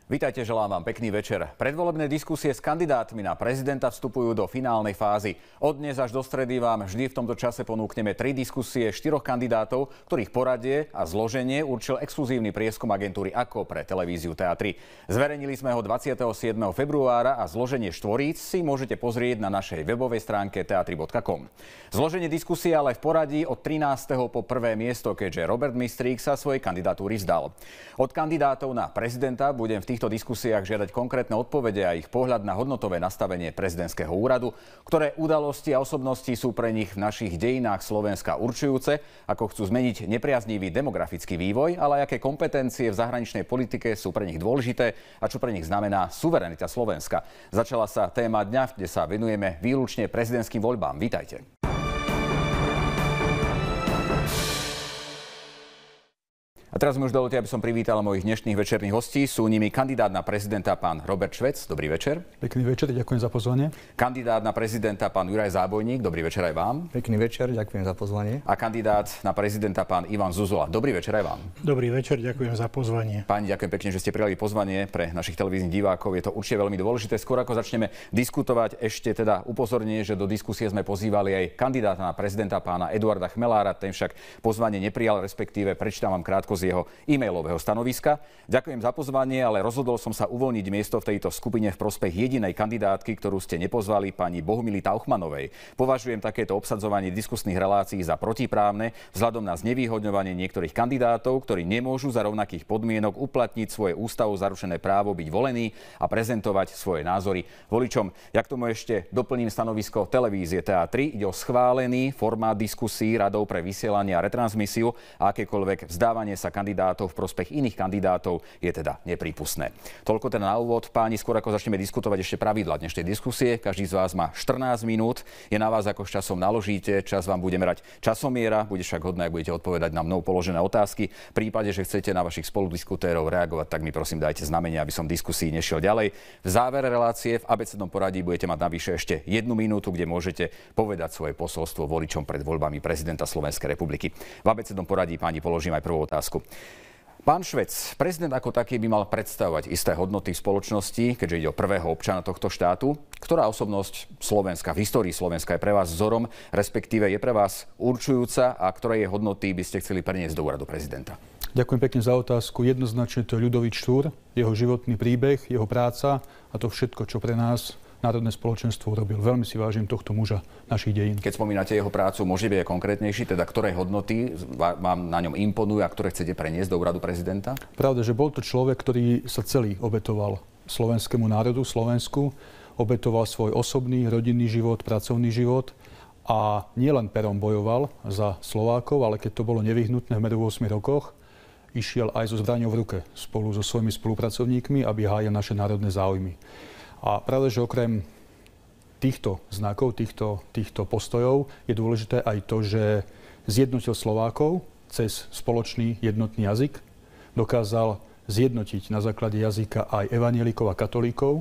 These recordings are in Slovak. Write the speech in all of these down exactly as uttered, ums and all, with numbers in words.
Vítajte, želám vám pekný večer. Predvolebné diskusie s kandidátmi na prezidenta vstupujú do finálnej fázy. Od dnes až do stredy vám vždy v tomto čase ponúkneme tri diskusie štyroch kandidátov, ktorých poradie a zloženie určil exkluzívny prieskum agentúry Ako pre televíziu té á tri. Zverejnili sme ho dvadsiateho siedmeho februára a zloženie štvoríc si môžete pozrieť na našej webovej stránke teatri bodka com. Zloženie diskusie ale v poradí od trinásteho po prvé miesto, keďže Robert Mistrík sa svojej kandidatúry vzdal. Od kandidátov na prezidenta budem v týchto diskusiách žiadať konkrétne odpovede a ich pohľad na hodnotové nastavenie prezidentského úradu, ktoré udalosti a osobnosti sú pre nich v našich dejinách Slovenska určujúce, ako chcú zmeniť nepriaznivý demografický vývoj, ale aké kompetencie v zahraničnej politike sú pre nich dôležité a čo pre nich znamená suverenita Slovenska. Začala sa téma dňa, kde sa venujeme výlučne prezidentským voľbám. Vítajte. A teraz mi už dovolte, aby som privítal mojich dnešných večerných hostí. Sú nimi kandidát na prezidenta pán Robert Švec. Dobrý večer. Pekný večer, ďakujem za pozvanie. Kandidát na prezidenta pán Juraj Zábojník. Dobrý večer aj vám. Pekný večer, ďakujem za pozvanie. A kandidát na prezidenta pán Ivan Zuzula. Dobrý večer aj vám. Dobrý večer, ďakujem za pozvanie. Páni, ďakujem pekne, že ste prijali pozvanie pre našich televíznych divákov. Je to určite veľmi dôležité. Skôr ako začneme diskutovať, ešte teda upozornenie, že do diskusie sme pozývali aj kandidáta na prezidenta pána Eduarda Chmelára. Ten však pozvanie neprijal, respektíve prečítam vám krátko z jeho e-mailového stanoviska. Ďakujem za pozvanie, ale rozhodol som sa uvoľniť miesto v tejto skupine v prospech jedinej kandidátky, ktorú ste nepozvali, pani Bohumily Tauchmanovej. Považujem takéto obsadzovanie diskusných relácií za protiprávne vzhľadom na znevýhodňovanie niektorých kandidátov, ktorí nemôžu za rovnakých podmienok uplatniť svoje ústavou zaručené právo byť volení a prezentovať svoje názory voličom. Ja k tomu ešte doplním stanovisko televízie té á tri. Ide o schválený formát diskusí Radou pre vysielanie a retransmisiu a akékoľvek vzdávanie sa kandidátov v prospech iných kandidátov je teda neprípustné. Toľko teda na úvod. Páni, skôr ako začneme diskutovať ešte pravidlá dnešnej diskusie, každý z vás má štrnásť minút. Je na vás, ako s časom naložíte. Čas vám bude merať časomiera. Bude však hodné, ak budete odpovedať na mnou položené otázky. V prípade, že chcete na vašich spoludiskutérov reagovať, tak mi prosím dajte znamenie, aby som v diskusii nešiel ďalej. V závere relácie v abecednom poradí budete mať navyše ešte jednu minútu, kde môžete povedať svoje posolstvo voličom pred voľbami prezidenta Slovenskej republiky. V abecednom poradí, páni, položím aj prvú otázku. Pán Švec, prezident ako taký by mal predstavovať isté hodnoty v spoločnosti, keďže ide o prvého občana tohto štátu. Ktorá osobnosť Slovenska, v histórii Slovenska je pre vás vzorom, respektíve je pre vás určujúca a ktoré hodnoty by ste chceli preniesť do úradu prezidenta? Ďakujem pekne za otázku. Jednoznačne to je Ľudovít Štúr, jeho životný príbeh, jeho práca a to všetko, čo pre nás národné spoločenstvo urobil. Veľmi si vážim tohto muža našich dejín. Keď spomínate jeho prácu, môže byť aj konkrétnejší, teda ktoré hodnoty vám na ňom imponujú a ktoré chcete preniesť do úradu prezidenta? Pravda, že bol to človek, ktorý sa celý obetoval slovenskému národu, Slovensku, obetoval svoj osobný, rodinný život, pracovný život a nielen perom bojoval za Slovákov, ale keď to bolo nevyhnutné v medu v ôsmich rokoch, išiel aj so zbraňou v ruke spolu so svojimi spolupracovníkmi, aby hájil naše národné záujmy. A pravda, že okrem týchto znakov, týchto, týchto postojov je dôležité aj to, že zjednotil Slovákov cez spoločný jednotný jazyk. Dokázal zjednotiť na základe jazyka aj evanjelikov a katolíkov,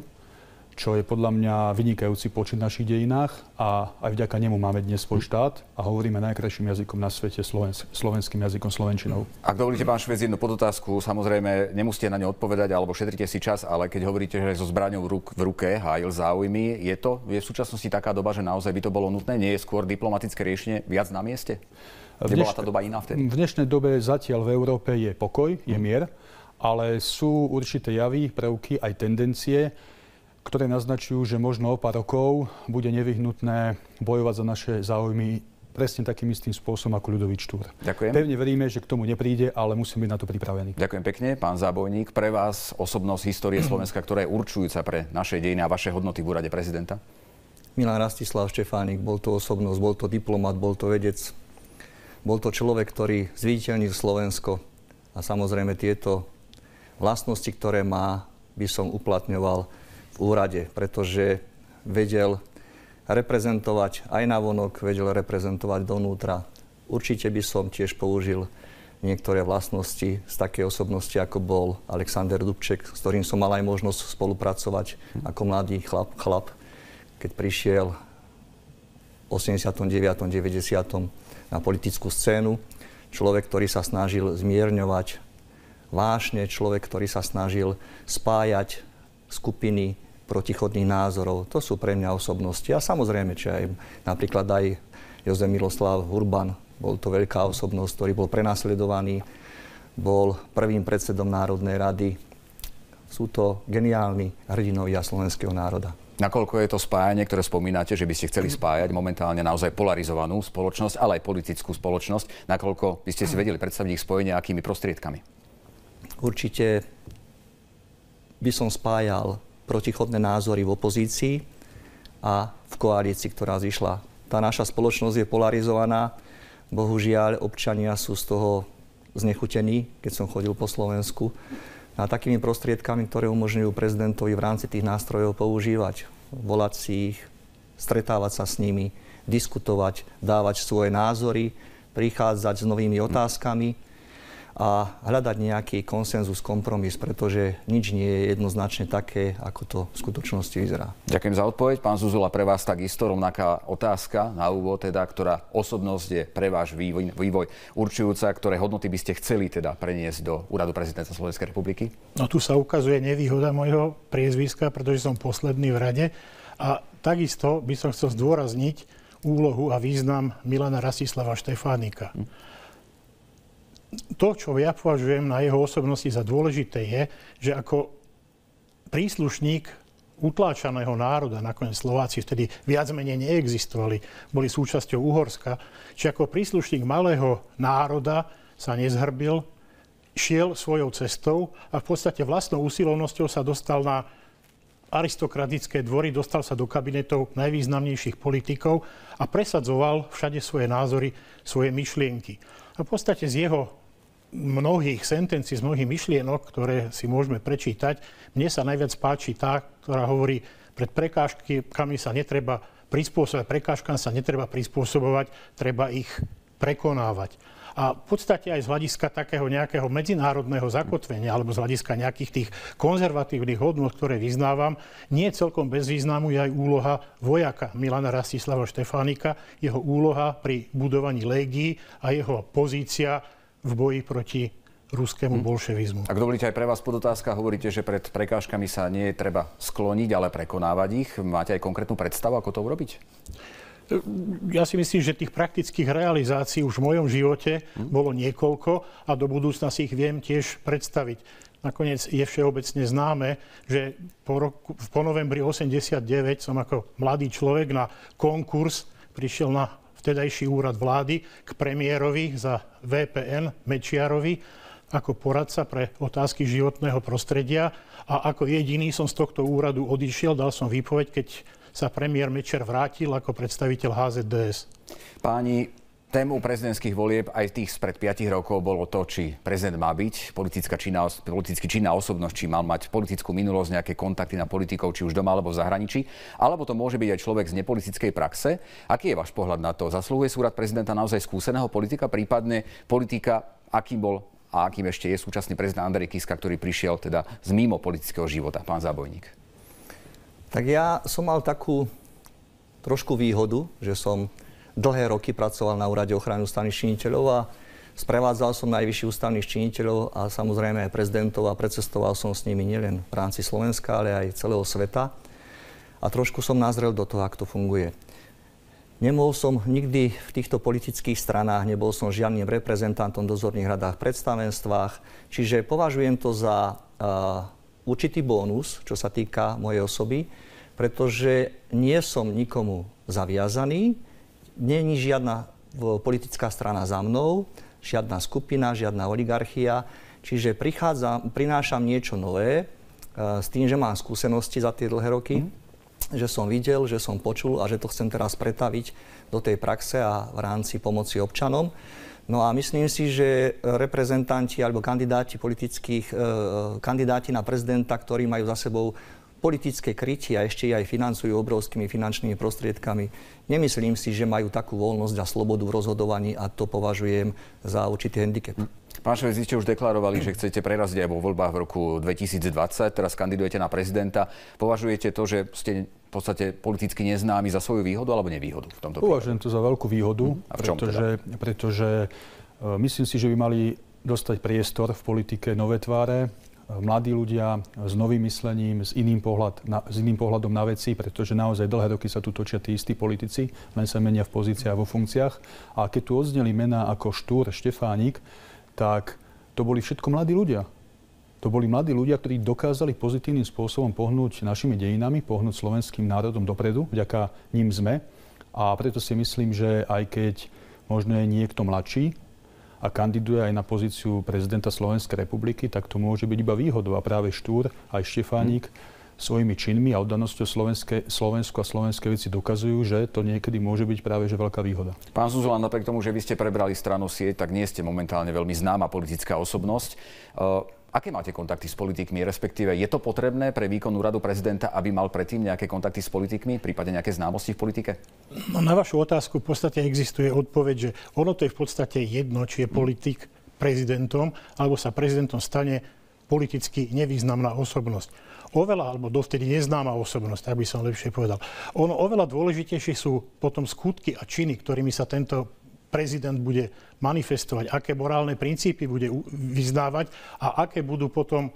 čo je podľa mňa vynikajúci počin v našich dejinách a aj vďaka nemu máme dnes svoj štát a hovoríme najkrajším jazykom na svete, slovensk- slovenským jazykom, slovenčinou. Ak dovolíte, pán Švec, jednu podotázku, samozrejme nemusíte na ňu odpovedať alebo šetrite si čas, ale keď hovoríte, že so zbraňou v, ruk- v ruke hájil záujmy, je to je v súčasnosti taká doba, že naozaj by to bolo nutné? Nie je skôr diplomatické riešenie viac na mieste? Kde bola tá doba iná vtedy? V dnešnej dobe zatiaľ v Európe je pokoj, je mier, ale sú určité javy, prvky, aj tendencie, ktoré naznačujú, že možno o pár rokov bude nevyhnutné bojovať za naše záujmy presne takým istým spôsobom ako Ľudovít Štúr. Ďakujem. Pevne veríme, že k tomu nepríde, ale musíme byť na to pripravení. Ďakujem pekne. Pán Zábojník, pre vás osobnosť histórie Slovenska, ktorá je určujúca pre naše dejiny a vaše hodnoty v úrade prezidenta? Milan Rastislav Štefánik, bol to osobnosť, bol to diplomat, bol to vedec. Bol to človek, ktorý zviditeľnil Slovensko a samozrejme tieto vlastnosti, ktoré má, by som uplatňoval v úrade, pretože vedel reprezentovať aj navonok, vedel reprezentovať donútra. Určite by som tiež použil niektoré vlastnosti z takej osobnosti, ako bol Alexander Dubček, s ktorým som mal aj možnosť spolupracovať ako mladý chlap, chlap keď prišiel v osemdesiatom deviatom deväťdesiatom na politickú scénu. Človek, ktorý sa snažil zmierňovať vášne, človek, ktorý sa snažil spájať skupiny protichodných názorov. To sú pre mňa osobnosti. A samozrejme, či aj napríklad aj Jozef Miroslav Urban, bol to veľká osobnosť, ktorý bol prenasledovaný, bol prvým predsedom Národnej rady. Sú to geniálni hrdinovia slovenského národa. Nakoľko je to spájanie, ktoré spomínate, že by ste chceli spájať momentálne naozaj polarizovanú spoločnosť, ale aj politickú spoločnosť, nakoľko by ste si vedeli predstaviť ich spojenie akými prostriedkami? Určite by som spájal protichodné názory v opozícii a v koalícii, ktorá zišla. Tá naša spoločnosť je polarizovaná. Bohužiaľ, občania sú z toho znechutení, keď som chodil po Slovensku. A takými prostriedkami, ktoré umožňujú prezidentovi v rámci tých nástrojov používať. Volať si ich, stretávať sa s nimi, diskutovať, dávať svoje názory, prichádzať s novými otázkami a hľadať nejaký konsenzus, kompromis, pretože nič nie je jednoznačne také, ako to v skutočnosti vyzerá. Ďakujem za odpoveď. Pán Zuzula, pre vás takisto rovnaká otázka na úvod, teda, ktorá osobnosť je pre váš vývoj, vývoj určujúca, ktoré hodnoty by ste chceli teda preniesť do úradu prezidenta Slovenskej republiky? No tu sa ukazuje nevýhoda môjho priezviska, pretože som posledný v rade. A takisto by som chcel zdôrazniť úlohu a význam Milana Rastislava Štefánika. Hm. To, čo ja považujem na jeho osobnosti za dôležité, je, že ako príslušník utláčaného národa, nakoniec Slováci vtedy viac menej neexistovali, boli súčasťou Uhorska, či ako príslušník malého národa sa nezhrbil, šiel svojou cestou a v podstate vlastnou usilovnosťou sa dostal na aristokratické dvory, dostal sa do kabinetov najvýznamnejších politikov a presadzoval všade svoje názory, svoje myšlienky. A v podstate z jeho mnohých sentencií, z mnohých myšlienok, ktoré si môžeme prečítať, mne sa najviac páči tá, ktorá hovorí, pred prekážkami sa netreba prispôsobovať, prekážkam sa netreba prispôsobovať, treba ich prekonávať. A v podstate aj z hľadiska takého nejakého medzinárodného zakotvenia alebo z hľadiska nejakých tých konzervatívnych hodnôt, ktoré vyznávam, nie je celkom bez významu je aj úloha vojaka Milana Rastislava Štefánika, jeho úloha pri budovaní légií a jeho pozícia v boji proti ruskému bolševizmu. Ak dovolíte, aj pre vás podotázka, hovoríte, že pred prekážkami sa nie je treba skloniť, ale prekonávať ich. Máte aj konkrétnu predstavu, ako to urobiť? Ja si myslím, že tých praktických realizácií už v mojom živote hmm. bolo niekoľko a do budúcna si ich viem tiež predstaviť. Nakoniec je všeobecne známe, že po, roku, po novembri osemdesiatdeväť som ako mladý človek na konkurs prišiel na vtedajší úrad vlády k premiérovi za vé pé en Mečiarovi ako poradca pre otázky životného prostredia a ako jediný som z tohto úradu odišiel, dal som výpoveď, keď sa premiér Mečiar vrátil ako predstaviteľ há zet dé es. Páni, témou prezidentských volieb aj tých spred piatich rokov bolo to, či prezident má byť politická činná, politicky činná osobnosť, či mal mať politickú minulosť, nejaké kontakty na politikov, či už doma alebo v zahraničí, alebo to môže byť aj človek z nepolitickej praxe. Aký je váš pohľad na to? Zasluhuje si úrad prezidenta naozaj skúseného politika, prípadne politika, akým bol a akým ešte je súčasný prezident Andrej Kiska, ktorý prišiel teda z mimo politického života? Pán Zábojník. Tak ja som mal takú trošku výhodu, že som dlhé roky pracoval na úrade ochrany ústavných činiteľov a sprevádzal som najvyšších ústavných činiteľov a samozrejme aj prezidentov a precestoval som s nimi nielen v rámci Slovenska, ale aj celého sveta. A trošku som nazrel do toho, ako to funguje. Nebol som nikdy v týchto politických stranách, nebol som žiadnym reprezentantom v dozorných radách, predstavenstvách, čiže považujem to za uh, určitý bónus, čo sa týka mojej osoby, pretože nie som nikomu zaviazaný, nie je žiadna politická strana za mnou, žiadna skupina, žiadna oligarchia, čiže prichádzam, prinášam niečo nové uh, s tým, že mám skúsenosti za tie dlhé roky, mm. že som videl, že som počul a že to chcem teraz pretaviť do tej praxe a v rámci pomoci občanom. No a myslím si, že reprezentanti alebo kandidáti politických, eh, kandidáti na prezidenta, ktorí majú za sebou politické krytie a ešte aj financujú obrovskými finančnými prostriedkami, nemyslím si, že majú takú voľnosť a slobodu v rozhodovaní a to považujem za určitý handicap. Pán Švec, vy ste už deklarovali, že chcete preraziť aj vo voľbách v roku dvetisícdvadsať, teraz kandidujete na prezidenta. Považujete to, že ste v podstate politicky neznámi za svoju výhodu alebo nevýhodu v tomto prípade? Považujem to za veľkú výhodu, A v čom pretože, teda? pretože uh, myslím si, že by mali dostať priestor v politike nové tváre, mladí ľudia s novým myslením, s iným, pohľad na, s iným pohľadom na veci, pretože naozaj dlhé roky sa tu točia tí istí politici, len sa menia v pozíciách a vo funkciách. A keď tu odzneli mená ako Štúr, Štefánik, tak to boli všetko mladí ľudia. To boli mladí ľudia, ktorí dokázali pozitívnym spôsobom pohnúť našimi dejinami, pohnúť slovenským národom dopredu, vďaka ním sme. A preto si myslím, že aj keď možno je niekto mladší a kandiduje aj na pozíciu prezidenta Slovenskej republiky, tak to môže byť iba výhodou. A práve Štúr, aj Štefánik hmm. svojimi činmi a oddanosťou Slovensku a slovenské veci dokazujú, že to niekedy môže byť práve že veľká výhoda. Pán Zuzulan, napriek tomu, že vy ste prebrali stranu Sieť, tak nie ste momentálne veľmi známa politická osobnosť. Uh, Aké máte kontakty s politikmi, respektíve je to potrebné pre výkon úradu prezidenta, aby mal predtým nejaké kontakty s politikmi, prípadne nejaké známosti v politike? No, na vašu otázku v podstate existuje odpoveď, že ono to je v podstate jedno, či je politik prezidentom, alebo sa prezidentom stane politicky nevýznamná osobnosť. Oveľa, alebo dovtedy neznáma osobnosť, tak by som lepšie povedal. Ono oveľa dôležitejšie sú potom skutky a činy, ktorými sa tento prezident bude manifestovať, aké morálne princípy bude vyznávať a aké budú potom,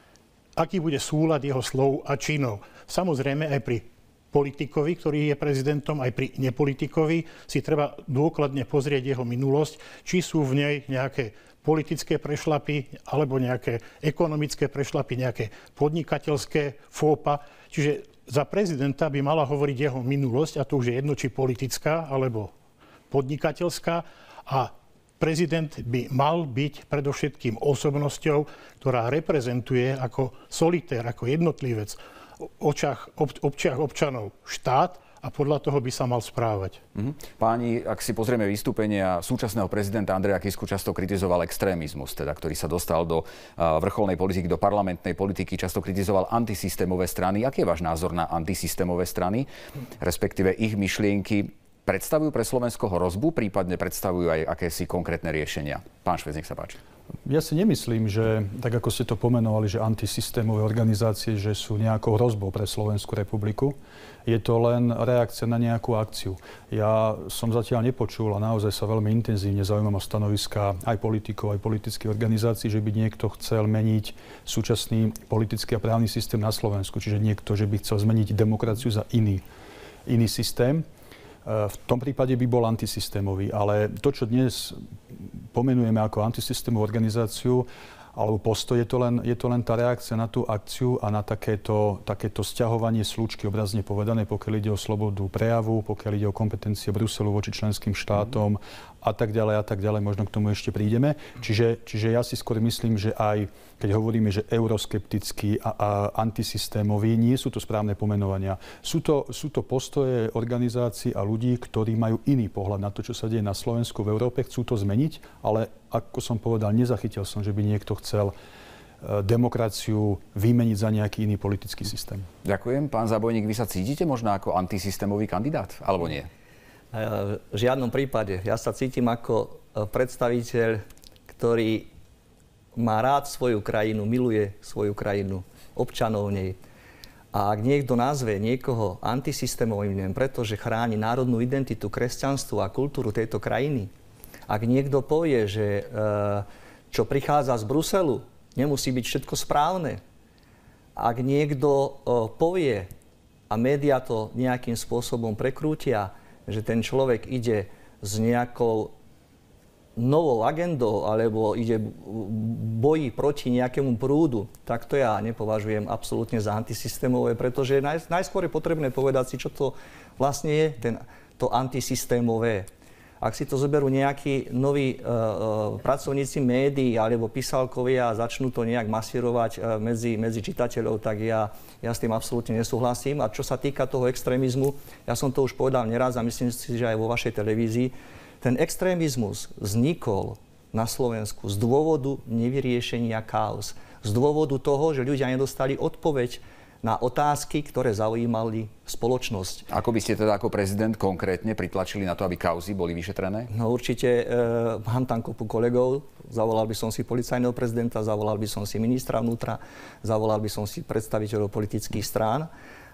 aký bude súlad jeho slov a činov. Samozrejme aj pri politikovi, ktorý je prezidentom, aj pri nepolitikovi si treba dôkladne pozrieť jeho minulosť, či sú v nej nejaké politické prešlapy alebo nejaké ekonomické prešlapy, nejaké podnikateľské fópa. Čiže za prezidenta by mala hovoriť jeho minulosť, a to už je jedno, či politická alebo podnikateľská, a prezident by mal byť predovšetkým osobnosťou, ktorá reprezentuje ako solitér, ako jednotlivec v očiach, ob, očiach občanov štát a podľa toho by sa mal správať. Mhm. Páni, ak si pozrieme vystúpenia súčasného prezidenta Andreja Kisku, často kritizoval extrémizmus, teda, ktorý sa dostal do uh, vrcholnej politiky, do parlamentnej politiky, často kritizoval antisystémové strany. Aký je váš názor na antisystémové strany, respektíve ich myšlienky? Predstavujú pre Slovensko hrozbu, prípadne predstavujú aj akési konkrétne riešenia? Pán Švec, nech sa páči. Ja si nemyslím, že tak ako ste to pomenovali, že antisystémové organizácie, že sú nejakou hrozbou pre Slovenskú republiku. Je to len reakcia na nejakú akciu. Ja som zatiaľ nepočul a naozaj sa veľmi intenzívne zaujímam o stanoviska aj politikov, aj politických organizácií, že by niekto chcel meniť súčasný politický a právny systém na Slovensku. Čiže niekto, že by chcel zmeniť demokraciu za iný, iný systém. V tom prípade by bol antisystémový, ale to, čo dnes pomenujeme ako antisystémovú organizáciu alebo postoj, je to len, je to len tá reakcia na tú akciu a na takéto, takéto sťahovanie slúčky, obrazne povedané, pokiaľ ide o slobodu prejavu, pokiaľ ide o kompetencie Bruselu voči členským štátom a tak ďalej a tak ďalej. Možno k tomu ešte prídeme. Čiže, čiže ja si skôr myslím, že aj keď hovoríme, že euroskeptický a, a antisystémový, nie sú to správne pomenovania. Sú to, sú to postoje organizácií a ľudí, ktorí majú iný pohľad na to, čo sa deje na Slovensku, v Európe, chcú to zmeniť, ale ako som povedal, nezachytil som, že by niekto chcel demokraciu vymeniť za nejaký iný politický systém. Ďakujem. Pán Zabojník, vy sa cítite možno ako antisystémový kandidát, alebo nie? V žiadnom prípade. Ja sa cítim ako predstaviteľ, ktorý má rád svoju krajinu, miluje svoju krajinu, občanov nej. A ak niekto nazve niekoho antisystémovým, pretože chráni národnú identitu, kresťanstvo a kultúru tejto krajiny, ak niekto povie, že čo prichádza z Bruselu, nemusí byť všetko správne, ak niekto povie, a médiá to nejakým spôsobom prekrútia, že ten človek ide s nejakou novou agendou alebo ide boji proti nejakému prúdu, tak to ja nepovažujem absolútne za antisystémové, pretože naj, najskôr je potrebné povedať si, čo to vlastne je, ten, to antisystémové. Ak si to zoberú nejakí noví uh, pracovníci médií alebo písalkovia a začnú to nejak masírovať uh, medzi, medzi čitateľov, tak ja, ja s tým absolútne nesúhlasím. A čo sa týka toho extrémizmu, ja som to už povedal neraz a myslím si, že aj vo vašej televízii, ten extrémizmus vznikol na Slovensku z dôvodu nevyriešenia káuz. Z dôvodu toho, že ľudia nedostali odpoveď na otázky, ktoré zaujímali spoločnosť. Ako by ste teda ako prezident konkrétne pritlačili na to, aby kauzy boli vyšetrené? No určite e, mám tam kopu kolegov. Zavolal by som si policajného prezidenta, zavolal by som si ministra vnútra, zavolal by som si predstaviteľov politických strán.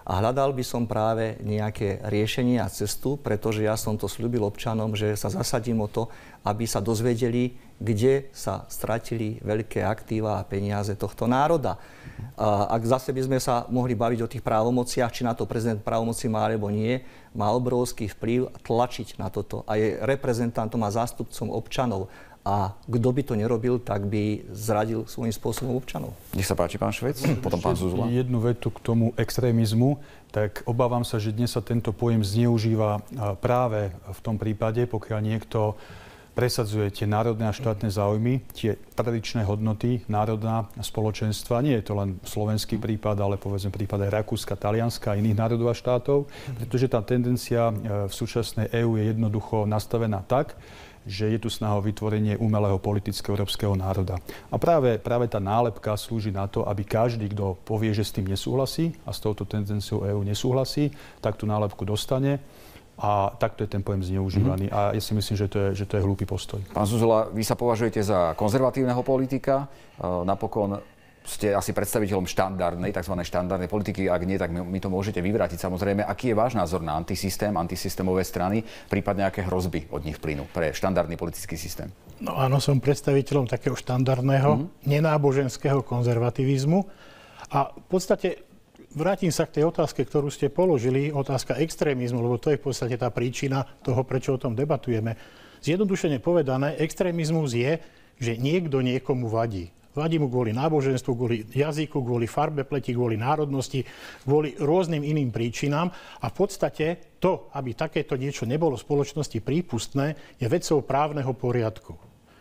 A hľadal by som práve nejaké riešenie a cestu, pretože ja som to sľúbil občanom, že sa zasadím o to, aby sa dozvedeli, kde sa stratili veľké aktíva a peniaze tohto národa. A ak zase by sme sa mohli baviť o tých právomociach, či na to prezident právomoci má alebo nie, má obrovský vplyv tlačiť na toto. A je reprezentantom a zástupcom občanov. A kto by to nerobil, tak by zradil svojím spôsobom občanov. Nech sa páči, pán Švec, potom pán Zuzula. Jednu vetu k tomu extrémizmu, tak obávam sa, že dnes sa tento pojem zneužíva práve v tom prípade, pokiaľ niekto presadzuje tie národné a štátne záujmy, tie tradičné hodnoty národná spoločenstva. Nie je to len slovenský prípad, ale povedzme prípad aj Rakúska, Talianska a iných národov a štátov, pretože tá tendencia v súčasnej EÚ je jednoducho nastavená tak, že je tu snaha o vytvorenie umelého politického európskeho národa. A práve, práve tá nálepka slúži na to, aby každý, kto povie, že s tým nesúhlasí a s touto tendenciou EÚ nesúhlasí, tak tú nálepku dostane. A takto je ten pojem zneužívaný. Mm-hmm. A ja si myslím, že to je, že to je hlúpy postoj. Pán Zuzula, vy sa považujete za konzervatívneho politika. Napokon ste asi predstaviteľom štandardnej, tzv. Štandardnej politiky. Ak nie, tak mi to môžete vyvrátiť. Samozrejme, aký je váš názor na antisystém, antisystémové strany, prípadne aké hrozby od nich plynú pre štandardný politický systém? No áno, som predstaviteľom takého štandardného, mm-hmm. nenáboženského konzervativizmu. A v podstate vrátim sa k tej otázke, ktorú ste položili, otázka extrémizmu, lebo to je v podstate tá príčina toho, prečo o tom debatujeme. Zjednodušene povedané, extrémizmus je, že niekto niekomu vadí. Vadí mu kvôli náboženstvu, kvôli jazyku, kvôli farbe pleti, kvôli národnosti, kvôli rôznym iným príčinám. A v podstate to, aby takéto niečo nebolo v spoločnosti prípustné, je vecou právneho poriadku.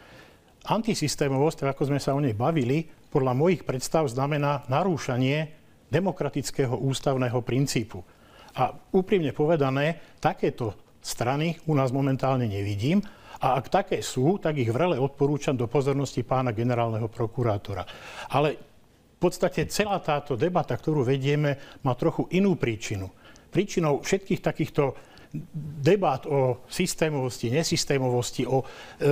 Antisystémovosť, ako sme sa o nej bavili, podľa mojich predstav znamená narúšanie demokratického ústavného princípu. A úprimne povedané, takéto strany u nás momentálne nevidím. A ak také sú, tak ich vrele odporúčam do pozornosti pána generálneho prokurátora. Ale v podstate celá táto debata, ktorú vedieme, má trochu inú príčinu. Príčinou všetkých takýchto debát o systémovosti, nesystémovosti, o e,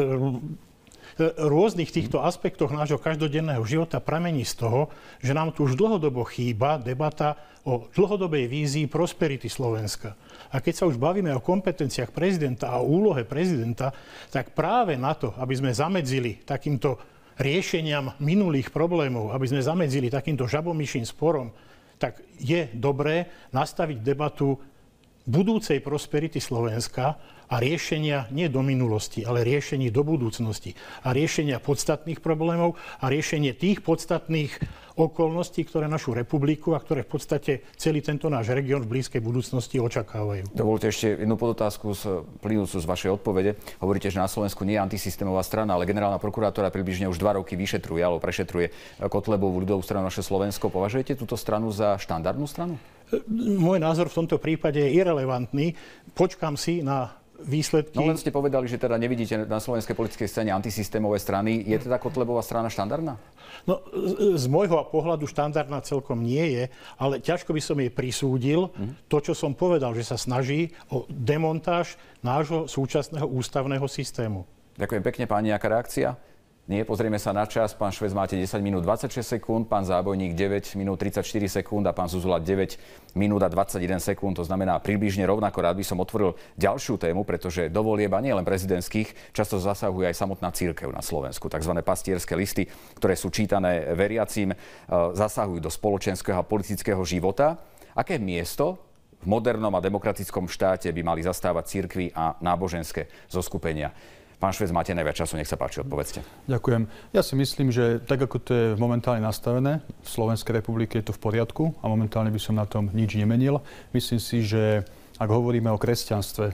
rôznych týchto aspektoch nášho každodenného života pramení z toho, že nám tu už dlhodobo chýba debata o dlhodobej vízii prosperity Slovenska. A keď sa už bavíme o kompetenciách prezidenta a o úlohe prezidenta, tak práve na to, aby sme zamedzili takýmto riešeniam minulých problémov, aby sme zamedzili takýmto žabomyším sporom, tak je dobré nastaviť debatu budúcej prosperity Slovenska a riešenia nie do minulosti, ale riešení do budúcnosti. A riešenia podstatných problémov a riešenie tých podstatných okolností, ktoré našu republiku a ktoré v podstate celý tento náš región v blízkej budúcnosti očakávajú. Dovolte ešte jednu podotázku z, plynúcu z vašej odpovede. Hovoríte, že na Slovensku nie je antisystémová strana, ale generálna prokurátora približne už dva roky vyšetruje alebo prešetruje Kotlebovú ľudovú stranu Naše Slovensko. Považujete túto stranu za štandardnú stranu? Môj názor v tomto prípade je irelevantný. Počkám si na výsledky. No len ste povedali, že teda nevidíte na slovenskej politickej scéne antisystémové strany. Je teda Kotlebová strana štandardná? No, z, z môjho pohľadu štandardná celkom nie je, ale ťažko by som jej prisúdil mm. to, čo som povedal, že sa snaží o demontáž nášho súčasného ústavného systému. Ďakujem pekne, páni. Aká reakcia? Nie, pozrieme sa na čas. Pán Švec, máte desať minút dvadsaťšesť sekúnd, pán Zábojník deväť minút tridsaťštyri sekúnd a pán Zuzula deväť minút a dvadsaťjeden sekúnd. To znamená približne rovnako. Rád by som otvoril ďalšiu tému, pretože do volieb, nie len prezidentských, často zasahuje aj samotná cirkev na Slovensku. Takzvané pastierské listy, ktoré sú čítané veriacím, zasahujú do spoločenského a politického života. Aké miesto v modernom a demokratickom štáte by mali zastávať cirkvi a náboženské zoskupenia? Pán Švec, máte najviac času, nech sa páči, odpovedzte. Ďakujem. Ja si myslím, že tak, ako to je momentálne nastavené, v Slovenskej republike je to v poriadku a momentálne by som na tom nič nemenil. Myslím si, že ak hovoríme o kresťanstve,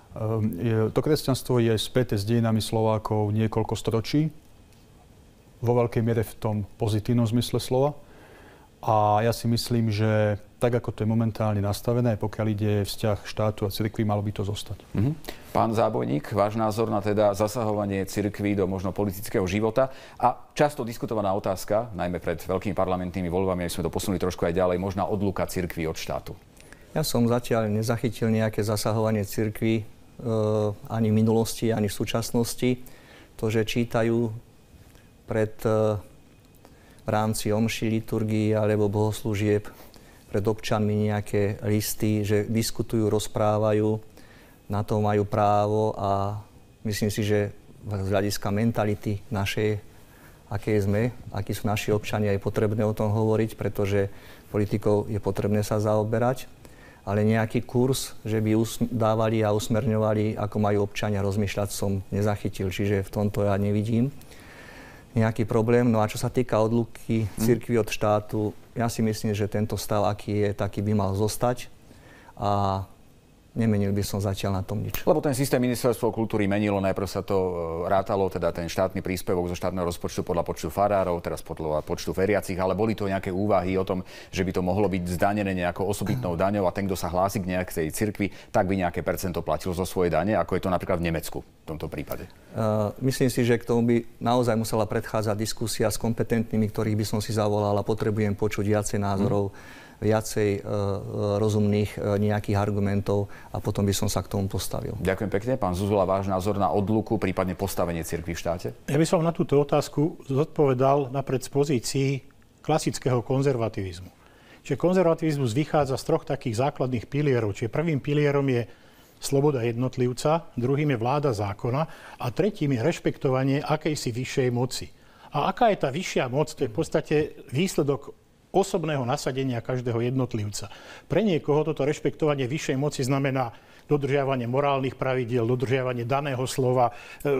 to kresťanstvo je späté s dejinami Slovákov niekoľko storočí, vo veľkej miere v tom pozitívnom zmysle slova. A ja si myslím, že tak, ako to je momentálne nastavené, pokiaľ ide vzťah štátu a cirkvi, malo by to zostať. Mm-hmm. Pán Zábojník, váš názor na teda zasahovanie cirkvi do možno politického života a často diskutovaná otázka, najmä pred veľkými parlamentnými voľbami, aby sme to posunuli trošku aj ďalej, možná odluka cirkvi od štátu. Ja som zatiaľ nezachytil nejaké zasahovanie cirkvi e, ani v minulosti, ani v súčasnosti. To, že čítajú pred e, v rámci omší, liturgii alebo bohoslúžieb pred občanmi nejaké listy, že diskutujú, rozprávajú, na to majú právo a myslím si, že z hľadiska mentality našej, aké sme, akí sú naši občania, je potrebné o tom hovoriť, pretože politikou je potrebné sa zaoberať, ale nejaký kurz, že by dávali a usmerňovali, ako majú občania rozmýšľať, som nezachytil, čiže v tomto ja nevidím nejaký problém. No a čo sa týka odluky cirkvi od štátu, ja si myslím, že tento stav, aký je, taký by mal zostať a nemenil by som zatiaľ na tom nič. Lebo ten systém ministerstva kultúry menilo, najprv sa to rátalo, teda ten štátny príspevok zo štátneho rozpočtu podľa počtu farárov, teraz podľa počtu veriacich, ale boli to nejaké úvahy o tom, že by to mohlo byť zdanené nejakou osobitnou daňou a ten, kto sa hlási k nejakej cirkvi, tak by nejaké percento platil zo svojej dane, ako je to napríklad v Nemecku v tomto prípade. Uh, myslím si, že k tomu by naozaj musela predchádzať diskusia s kompetentnými, ktorých by som si zavolal a potrebujem počuť viacej názorov. Hmm. viacej e, rozumných e, nejakých argumentov a potom by som sa k tomu postavil. Ďakujem pekne. Pán Zuzula, váš názor na odluku, prípadne postavenie cirkvi v štáte? Ja by som na túto otázku zodpovedal napred z pozícií klasického konzervativizmu. Čiže konzervativizmus vychádza z troch takých základných pilierov. Čiže prvým pilierom je sloboda jednotlivca, druhým je vláda zákona a tretím je rešpektovanie akejsi vyššej moci. A aká je tá vyššia moc? To je v podstate výsledok osobného nasadenia každého jednotlivca. Pre niekoho toto rešpektovanie vyššej moci znamená dodržiavanie morálnych pravidiel, dodržiavanie daného slova,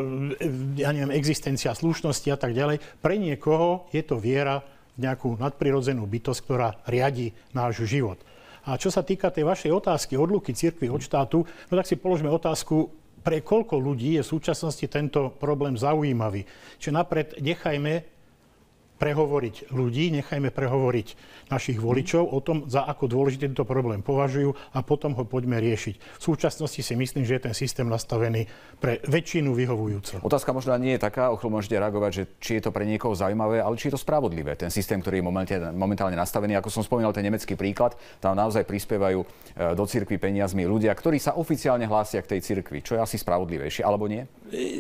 ja neviem, existencia slušnosti a tak ďalej. Pre niekoho je to viera v nejakú nadprirodzenú bytosť, ktorá riadi náš život. A čo sa týka tej vašej otázky odluky cirkvi od štátu, no tak si položme otázku, pre koľko ľudí je v súčasnosti tento problém zaujímavý. Čiže napred nechajme prehovoriť ľudí, nechajme prehovoriť našich voličov o tom, za ako dôležitý tento problém považujú a potom ho poďme riešiť. V súčasnosti si myslím, že je ten systém nastavený pre väčšinu vyhovujúco. Otázka možno nie je taká, o chvíľu môžete reagovať, že či je to pre niekoho zaujímavé, ale či je to spravodlivé, ten systém, ktorý je momentálne, momentálne nastavený. Ako som spomínal, ten nemecký príklad, tam naozaj prispievajú do cirkvi peniazmi ľudia, ktorí sa oficiálne hlásia k tej cirkvi. Čo je asi spravodlivejšie, alebo nie?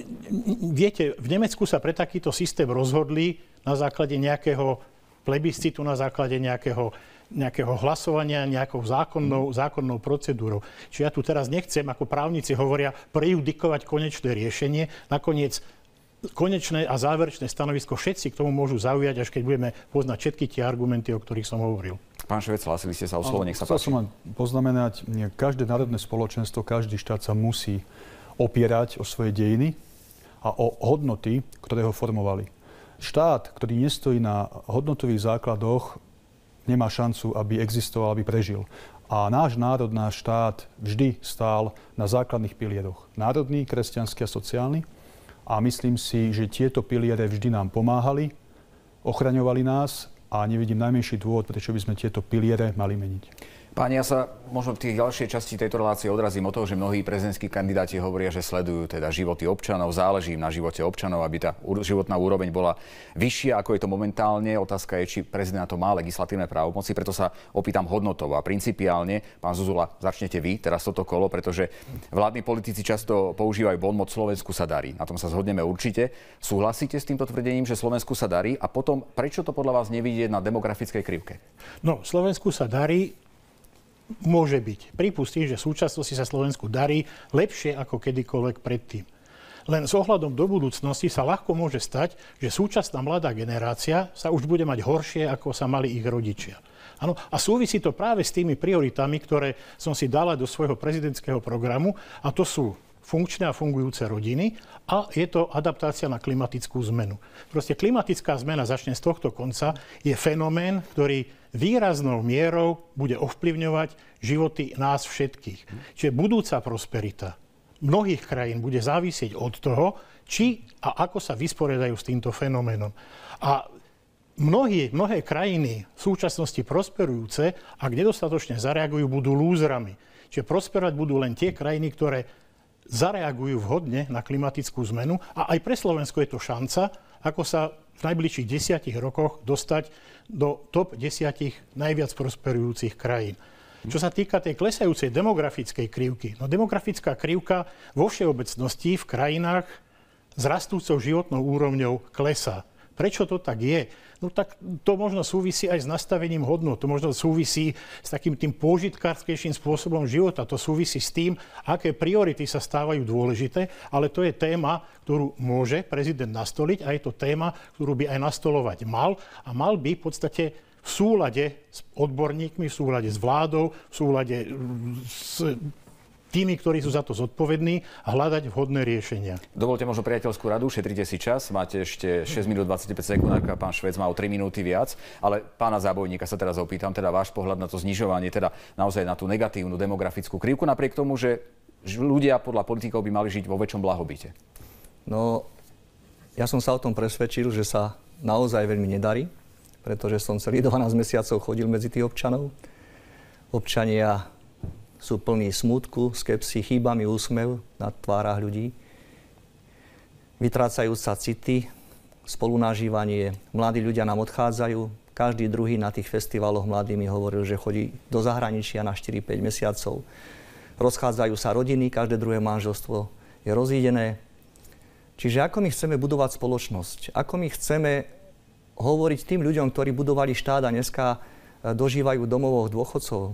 Viete, v Nemecku sa pre takýto systém rozhodli na základe nejakého plebiscitu, na základe nejakého, nejakého hlasovania, nejakou zákonnou, zákonnou procedúrou. Čiže ja tu teraz nechcem, ako právnici hovoria, prejudikovať konečné riešenie. Nakoniec konečné a záverečné stanovisko všetci k tomu môžu zaujať, až keď budeme poznať všetky tie argumenty, o ktorých som hovoril. Pán Ševec, hlásili ste sa o slovo, nech sa páči. Chcel som len poznamenať, každé národné spoločenstvo, každý štát sa musí opierať o svoje dejiny a o hodnoty, ktoré ho formovali. Štát, ktorý nestojí na hodnotových základoch, nemá šancu, aby existoval, aby prežil. A náš národ, náš štát vždy stál na základných pilieroch. Národný, kresťanský a sociálny. A myslím si, že tieto piliere vždy nám pomáhali, ochraňovali nás a nevidím najmenší dôvod, prečo by sme tieto piliere mali meniť. Páni, ja sa možno v tých ďalšej časti tejto relácie odrazím od toho, že mnohí prezidentskí kandidáti hovoria, že sledujú teda životy občanov, záleží im na živote občanov, aby tá životná úroveň bola vyššia, ako je to momentálne. Otázka je, či prezident na to má legislatívne právomoci, preto sa opýtam hodnotovo a principiálne. Pán Zuzula, začnete vy teraz toto kolo, pretože vládni politici často používajú bonmot Slovensku sa darí. Na tom sa zhodneme určite. Súhlasíte s týmto tvrdením, že Slovensku sa darí a potom prečo to podľa vás nevidieť na demografickej krivke? No, Slovensku sa darí. Môže byť. Pripustím, že v súčasnosti sa Slovensku darí lepšie ako kedykoľvek predtým. Len s ohľadom do budúcnosti sa ľahko môže stať, že súčasná mladá generácia sa už bude mať horšie, ako sa mali ich rodičia. Ano, a súvisí to práve s tými prioritami, ktoré som si dala do svojho prezidentského programu, a to sú funkčné a fungujúce rodiny a je to adaptácia na klimatickú zmenu. Proste klimatická zmena, začne z tohto konca, je fenomén, ktorý výraznou mierou bude ovplyvňovať životy nás všetkých. Čiže budúca prosperita mnohých krajín bude závisieť od toho, či a ako sa vysporiadajú s týmto fenoménom. A mnohé, mnohé krajiny v súčasnosti prosperujúce, ak nedostatočne zareagujú, budú lúzrami. Čiže prosperovať budú len tie krajiny, ktoré zareagujú vhodne na klimatickú zmenu. A aj pre Slovensko je to šanca, ako sa v najbližších desiatich rokoch dostať do top desiatich najviac prosperujúcich krajín. Čo sa týka tej klesajúcej demografickej krivky, no demografická krivka vo všeobecnosti v krajinách s rastúcou životnou úrovňou klesá. Prečo to tak je? No tak to možno súvisí aj s nastavením hodnot, to možno súvisí s takým tým pôžitkárskejším spôsobom života, to súvisí s tým, aké priority sa stávajú dôležité, ale to je téma, ktorú môže prezident nastoliť a je to téma, ktorú by aj nastolovať mal a mal by v podstate v súlade s odborníkmi, v súlade s vládou, v súlade s tými, ktorí sú za to zodpovední a hľadať vhodné riešenia. Dovolte možno priateľskú radu, šetrite si čas, máte ešte šesť minút dvadsaťpäť sekúnd, ako pán Švec má o tri minúty viac, ale pána Zábojníka sa teraz opýtam, teda váš pohľad na to znižovanie, teda naozaj na tú negatívnu demografickú krivku, napriek tomu, že ľudia podľa politikov by mali žiť vo väčšom blahobite. No, ja som sa o tom presvedčil, že sa naozaj veľmi nedarí, pretože som celý dvanásť mesiacov chodil medzi tých občanov. Občania sú plní smútku, skepsy, chýba mi úsmev na tvárach ľudí. Vytrácajú sa city, spolunažívanie, mladí ľudia nám odchádzajú. Každý druhý na tých festivaloch mladý mi hovoril, že chodí do zahraničia na štyri päť mesiacov. Rozchádzajú sa rodiny, každé druhé manželstvo je rozídené. Čiže ako my chceme budovať spoločnosť? Ako my chceme hovoriť tým ľuďom, ktorí budovali štát a dneska dožívajú domovov dôchodcov?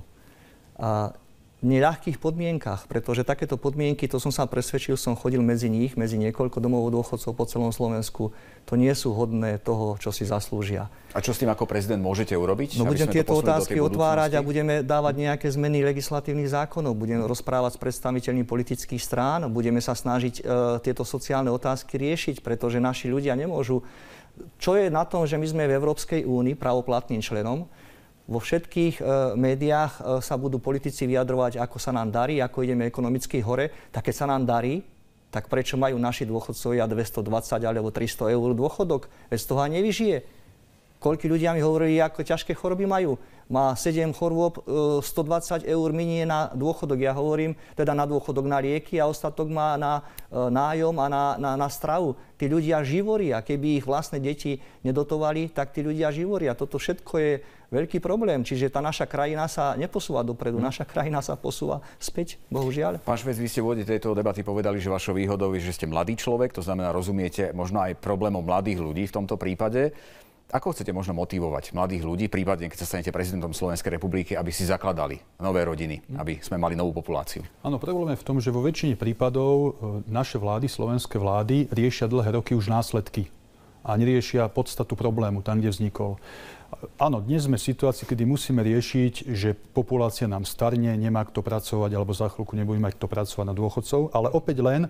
A v neľahkých podmienkach, pretože takéto podmienky, to som sa presvedčil, som chodil medzi nich, medzi niekoľko domov dôchodcov po celom Slovensku, to nie sú hodné toho, čo si zaslúžia. A čo s tým ako prezident môžete urobiť? No budem tieto otázky otvárať a budeme dávať nejaké zmeny legislatívnych zákonov, budeme rozprávať s predstaviteľmi politických strán, budeme sa snažiť e, tieto sociálne otázky riešiť, pretože naši ľudia nemôžu. Čo je na tom, že my sme v Európskej únii pravoplatným členom? Vo všetkých e, médiách e, sa budú politici vyjadrovať, ako sa nám darí, ako ideme ekonomicky hore. Tak keď sa nám darí, tak prečo majú naši dôchodcovia dvestodvadsať alebo tristo eur dôchodok? Veď z toho aj nevyžije. Koľko ľudia mi hovorili, ako ťažké choroby majú. Má sedem chorôb, stodvadsať eur minie na dôchodok. Ja hovorím teda na dôchodok na lieky a ostatok má na e, nájom a na, na, na stravu. Tí ľudia živoria. Keby ich vlastné deti nedotovali, tak tí ľudia živoria. Toto všetko je veľký problém. Čiže tá naša krajina sa neposúva dopredu. Naša krajina sa posúva späť, bohužiaľ. Pán Švec, vy ste v úvode tejto debaty povedali, že vašou výhodou je, že ste mladý človek, to znamená, rozumiete možno aj problémom mladých ľudí v tomto prípade. Ako chcete možno motivovať mladých ľudí, prípadne keď sa stanete prezidentom Slovenskej republiky, aby si zakladali nové rodiny, aby sme mali novú populáciu? Áno, problém je v tom, že vo väčšine prípadov naše vlády, slovenské vlády, riešia dlhé roky už následky a neriešia podstatu problému, tam, kde vznikol. Áno, dnes sme v situácii, kedy musíme riešiť, že populácia nám starne, nemá kto pracovať, alebo za chvíľku nebudeme mať kto pracovať na dôchodcov, ale opäť len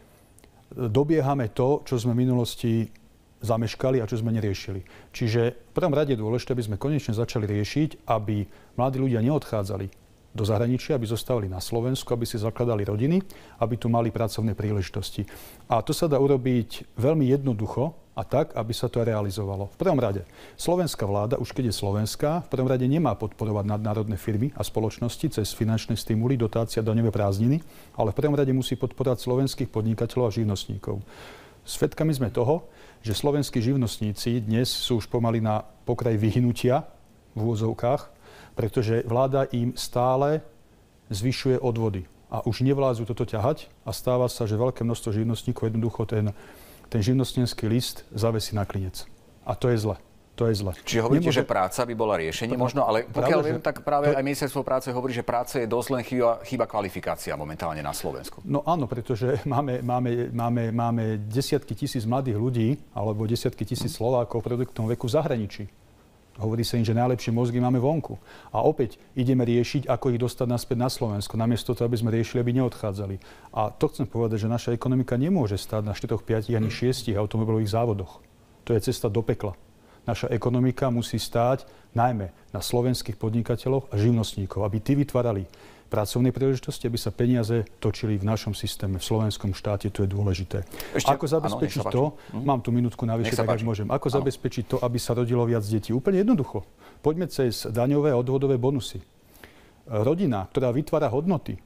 dobiehame to, čo sme v minulosti zameškali a čo sme neriešili. Čiže v prvom rade je dôležité, aby sme konečne začali riešiť, aby mladí ľudia neodchádzali do zahraničia, aby zostávali na Slovensku, aby si zakladali rodiny, aby tu mali pracovné príležitosti. A to sa dá urobiť veľmi jednoducho a tak, aby sa to realizovalo. V prvom rade, slovenská vláda, už keď je slovenská, v prvom rade nemá podporovať nadnárodné firmy a spoločnosti cez finančné stimuly, dotácia, daňové prázdniny, ale v prvom rade musí podporovať slovenských podnikateľov a živnostníkov. Svedkami sme toho, že slovenskí živnostníci dnes sú už pomaly na pokraji vyhnutia v úvozovkách, pretože vláda im stále zvyšuje odvody. A už nevládzu toto ťahať a stáva sa, že veľké množstvo živnostníkov jednoducho ten, ten živnostnícky list zavesí na klinec. A to je zle. To je zle. Čiže hovoríte, Nemôže... že práca by bola riešenie možno, ale pokiaľ viem, tak práve to... aj ministerstvo práce hovorí, že práce je dosť, len chýba, chýba kvalifikácia momentálne na Slovensku. No áno, pretože máme, máme, máme, máme desiatky tisíc mladých ľudí alebo desiatky tisíc Slovákov v produktívnom veku v zahraničí. Hovorí sa im, že najlepšie mozgy máme vonku. A opäť ideme riešiť, ako ich dostať naspäť na Slovensko, namiesto toho, aby sme riešili, aby neodchádzali. A to chcem povedať, že naša ekonomika nemôže stáť na štyri päť ani šesť automobilových závodoch. To je cesta do pekla. Naša ekonomika musí stáť najmä na slovenských podnikateľoch a živnostníkov, aby tí vytvárali pracovné príležitosti, aby sa peniaze točili v našom systéme, v slovenskom štáte, to je dôležité. Ešte, ako zabezpečiť áno, to, hm? mám tu minútku navyše, tak ak môžem, ako áno. zabezpečiť to, aby sa rodilo viac detí? Úplne jednoducho. Poďme cez daňové a odvodové bonusy. Rodina, ktorá vytvára hodnoty,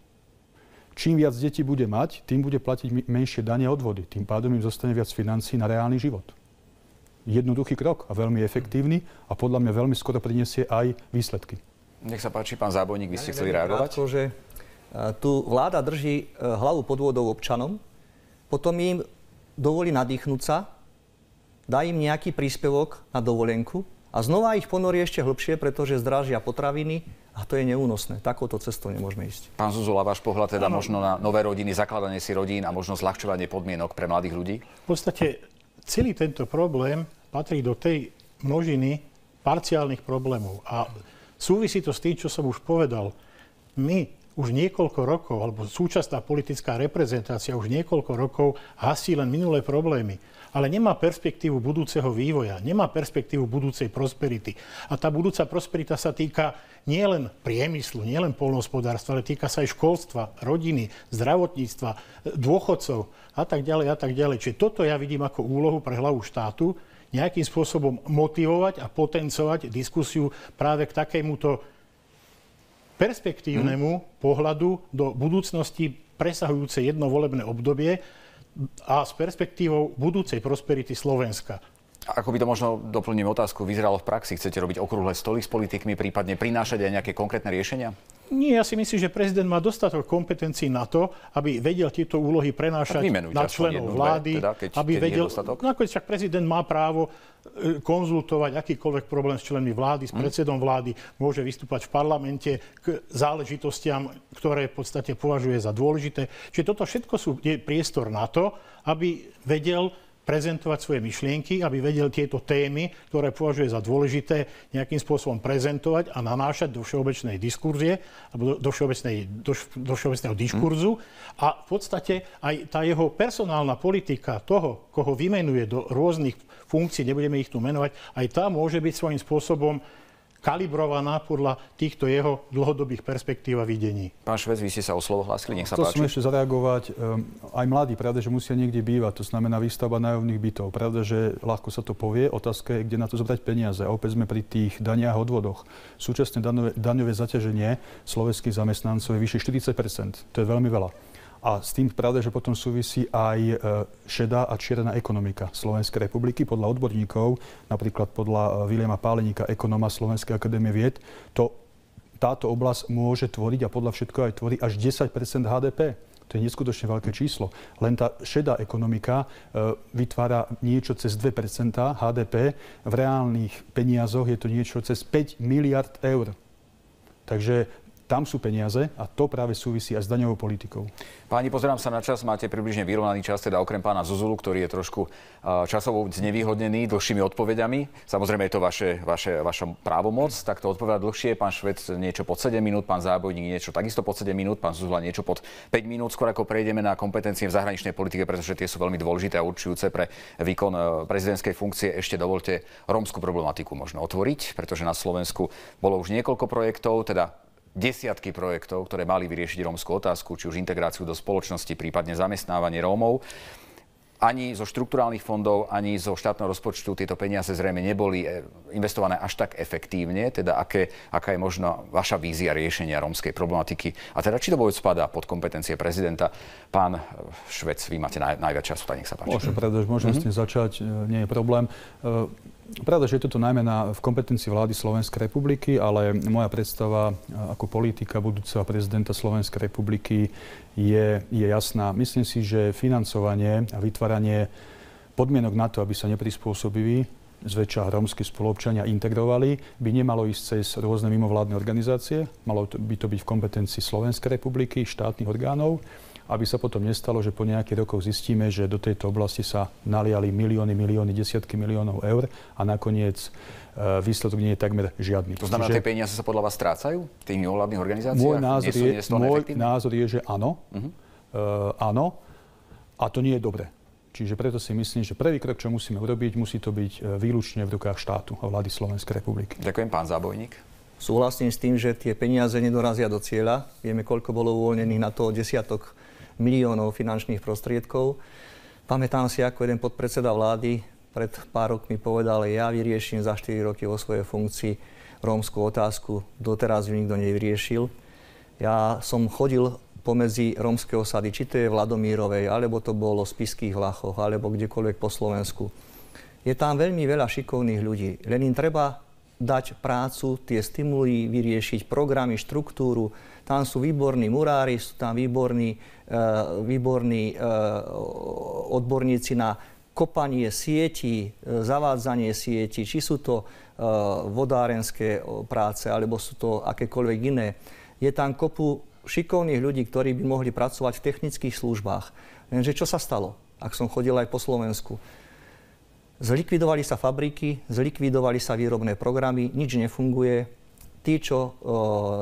čím viac detí bude mať, tým bude platiť menšie dane a odvody. Tým pádom im zostane viac financií na reálny život. Jednoduchý krok a veľmi efektívny a podľa mňa veľmi skoro prinesie aj výsledky. Nech sa páči, pán Zábojník, vy ste chceli reagovať? Krátko, že tu vláda drží hlavu pod vodou občanom, potom im dovolí nadýchnúť sa, dá im nejaký príspevok na dovolenku a znova ich ponorí ešte hlbšie, pretože zdražia potraviny a to je neúnosné. Takouto cestou nemôžeme ísť. Pán Zuzula, váš pohľad teda ano. možno na nové rodiny, zakladanie si rodín a možno zľahčovanie podmienok pre mladých ľudí? V podstate celý tento problém patrí do tej množiny parciálnych problémov a súvisí to s tým, čo som už povedal. My už niekoľko rokov, alebo súčasná politická reprezentácia už niekoľko rokov hasí len minulé problémy, ale nemá perspektívu budúceho vývoja, nemá perspektívu budúcej prosperity. A tá budúca prosperita sa týka nielen priemyslu, nielen poľnohospodárstva, ale týka sa aj školstva, rodiny, zdravotníctva, dôchodcov a tak ďalej a tak ďalej. Čiže toto ja vidím ako úlohu pre hlavu štátu, nejakým spôsobom motivovať a potencovať diskusiu práve k takémuto perspektívnemu hmm. pohľadu do budúcnosti presahujúce jedno volebné obdobie a s perspektívou budúcej prosperity Slovenska. Ako by to možno, doplním otázku, vyzeralo v praxi? Chcete robiť okrúhle stoly s politikmi, prípadne prinášať aj nejaké konkrétne riešenia? Nie, ja si myslím, že prezident má dostatok kompetencií na to, aby vedel tieto úlohy prenášať na členov vlády, teda, keď, aby keď vedel. Nakoniec však prezident má právo konzultovať akýkoľvek problém s členmi vlády, s predsedom vlády, môže vystúpať v parlamente k záležitostiam, ktoré v podstate považuje za dôležité. Čiže toto všetko sú je priestor na to, aby vedel prezentovať svoje myšlienky, aby vedel tieto témy, ktoré považuje za dôležité, nejakým spôsobom prezentovať a nanášať do všeobecnej diskurzie, alebo do, do, všeobecnej, do, do všeobecného diskurzu. A v podstate aj tá jeho personálna politika toho, koho vymenuje do rôznych funkcií, nebudeme ich tu menovať, aj tá môže byť svojím spôsobom kalibrovaná podľa týchto jeho dlhodobých perspektív a videní. Pán Švec, vy ste sa o slovo hlásili, nech sa páči. páči. Chcel som ešte zareagovať. Aj mladí, pravda, že musia niekde bývať, to znamená výstavba nájomných bytov. Pravda, že ľahko sa to povie, otázka je, kde na to zobrať peniaze. A opäť sme pri tých daniach a odvodoch. Súčasné daňové, daňové zaťaženie slovenských zamestnancov je vyššie štyridsať percent. To je veľmi veľa. A s tým pravda, že potom súvisí aj šedá a čierna ekonomika Slovenskej republiky. Podľa odborníkov, napríklad podľa Viliama Páleníka, ekonóma Slovenskej akadémie vied, to, táto oblasť môže tvoriť a podľa všetko aj tvorí až desať percent há dé pé. To je neskutočne veľké číslo. Len tá šedá ekonomika e, vytvára niečo cez dve percentá há dé pé. V reálnych peniazoch je to niečo cez päť miliárd eur. Takže tam sú peniaze a to práve súvisí aj s daňovou politikou. Páni, pozerám sa na čas, máte približne vyrovnaný čas, teda okrem pána Zuzulu, ktorý je trošku uh, časovo znevýhodnený dlhšími odpovediami. Samozrejme je to vaše, vaše, vaša právomoc, tak to odpovedať dlhšie. Pán Švec niečo pod sedem minút, pán Zábojník niečo takisto pod sedem minút, pán Zuzula niečo pod päť minút. Skôr ako prejdeme na kompetencie v zahraničnej politike, pretože tie sú veľmi dôležité a určujúce pre výkon uh, prezidentskej funkcie. Ešte dovolte rómsku problematiku možno otvoriť, pretože na Slovensku bolo už niekoľko projektov, teda desiatky projektov, ktoré mali vyriešiť rómsku otázku, či už integráciu do spoločnosti, prípadne zamestnávanie Rómov. Ani zo štrukturálnych fondov, ani zo štátneho rozpočtu tieto peniaze zrejme neboli investované až tak efektívne. Teda aké, aká je možno vaša vízia riešenia rómskej problematiky? A teda či to vôbec spadá pod kompetencie prezidenta? Pán Švec, vy máte naj, najviac času, tak nech sa páči. Môžem, pretože môžem mm-hmm. s tým začať, nie je problém. Pravda, že je toto najmä na, v kompetencii vlády Slovenskej republiky, ale moja predstava ako politika budúceho prezidenta Slovenskej republiky je, je jasná. Myslím si, že financovanie a vytváranie podmienok na to, aby sa neprispôsobili zväčša rómski spoluobčania integrovali, by nemalo ísť cez rôzne mimovládne organizácie. Malo by to byť v kompetencii Slovenskej republiky, štátnych orgánov, aby sa potom nestalo, že po nejakých rokoch zistíme, že do tejto oblasti sa naliali milióny, milióny, desiatky miliónov eur a nakoniec e, výsledok nie je takmer žiadny. To znamená, že tie peniaze sa podľa vás strácajú v tých mimovládnych organizáciách? Môj názor, je, môj názor je, že áno. Uh-huh. E, áno. A to nie je dobre. Čiže preto si myslím, že prvý krok, čo musíme urobiť, musí to byť výlučne v rukách štátu a vlády Slovenskej republiky. Ďakujem, pán Zábojník. Súhlasím s tým, že tie peniaze nedorazia do cieľa. Vieme, koľko bolo uvoľnených na to desiatok miliónov finančných prostriedkov. Pamätám si, ako jeden podpredseda vlády pred pár rokmi povedal, ja vyrieším za štyri roky vo svojej funkcii rómsku otázku. Doteraz ju nikto nevyriešil. Ja som chodil pomedzi rómske osady, či to je v Ladomírovej, alebo to bolo v Spišských Vlachoch, alebo kdekoľvek po Slovensku. Je tam veľmi veľa šikovných ľudí. Len im treba dať prácu, tie stimuly vyriešiť, programy, štruktúru. Tam sú výborní murári, sú tam výborní, uh, výborní uh, odborníci na kopanie sietí, zavádzanie sietí, či sú to vodárenské práce, alebo sú to akékoľvek iné. Je tam kopu šikovných ľudí, ktorí by mohli pracovať v technických službách. Lenže čo sa stalo, ak som chodil aj po Slovensku? Zlikvidovali sa fabriky, zlikvidovali sa výrobné programy, nič nefunguje. Tí, čo e,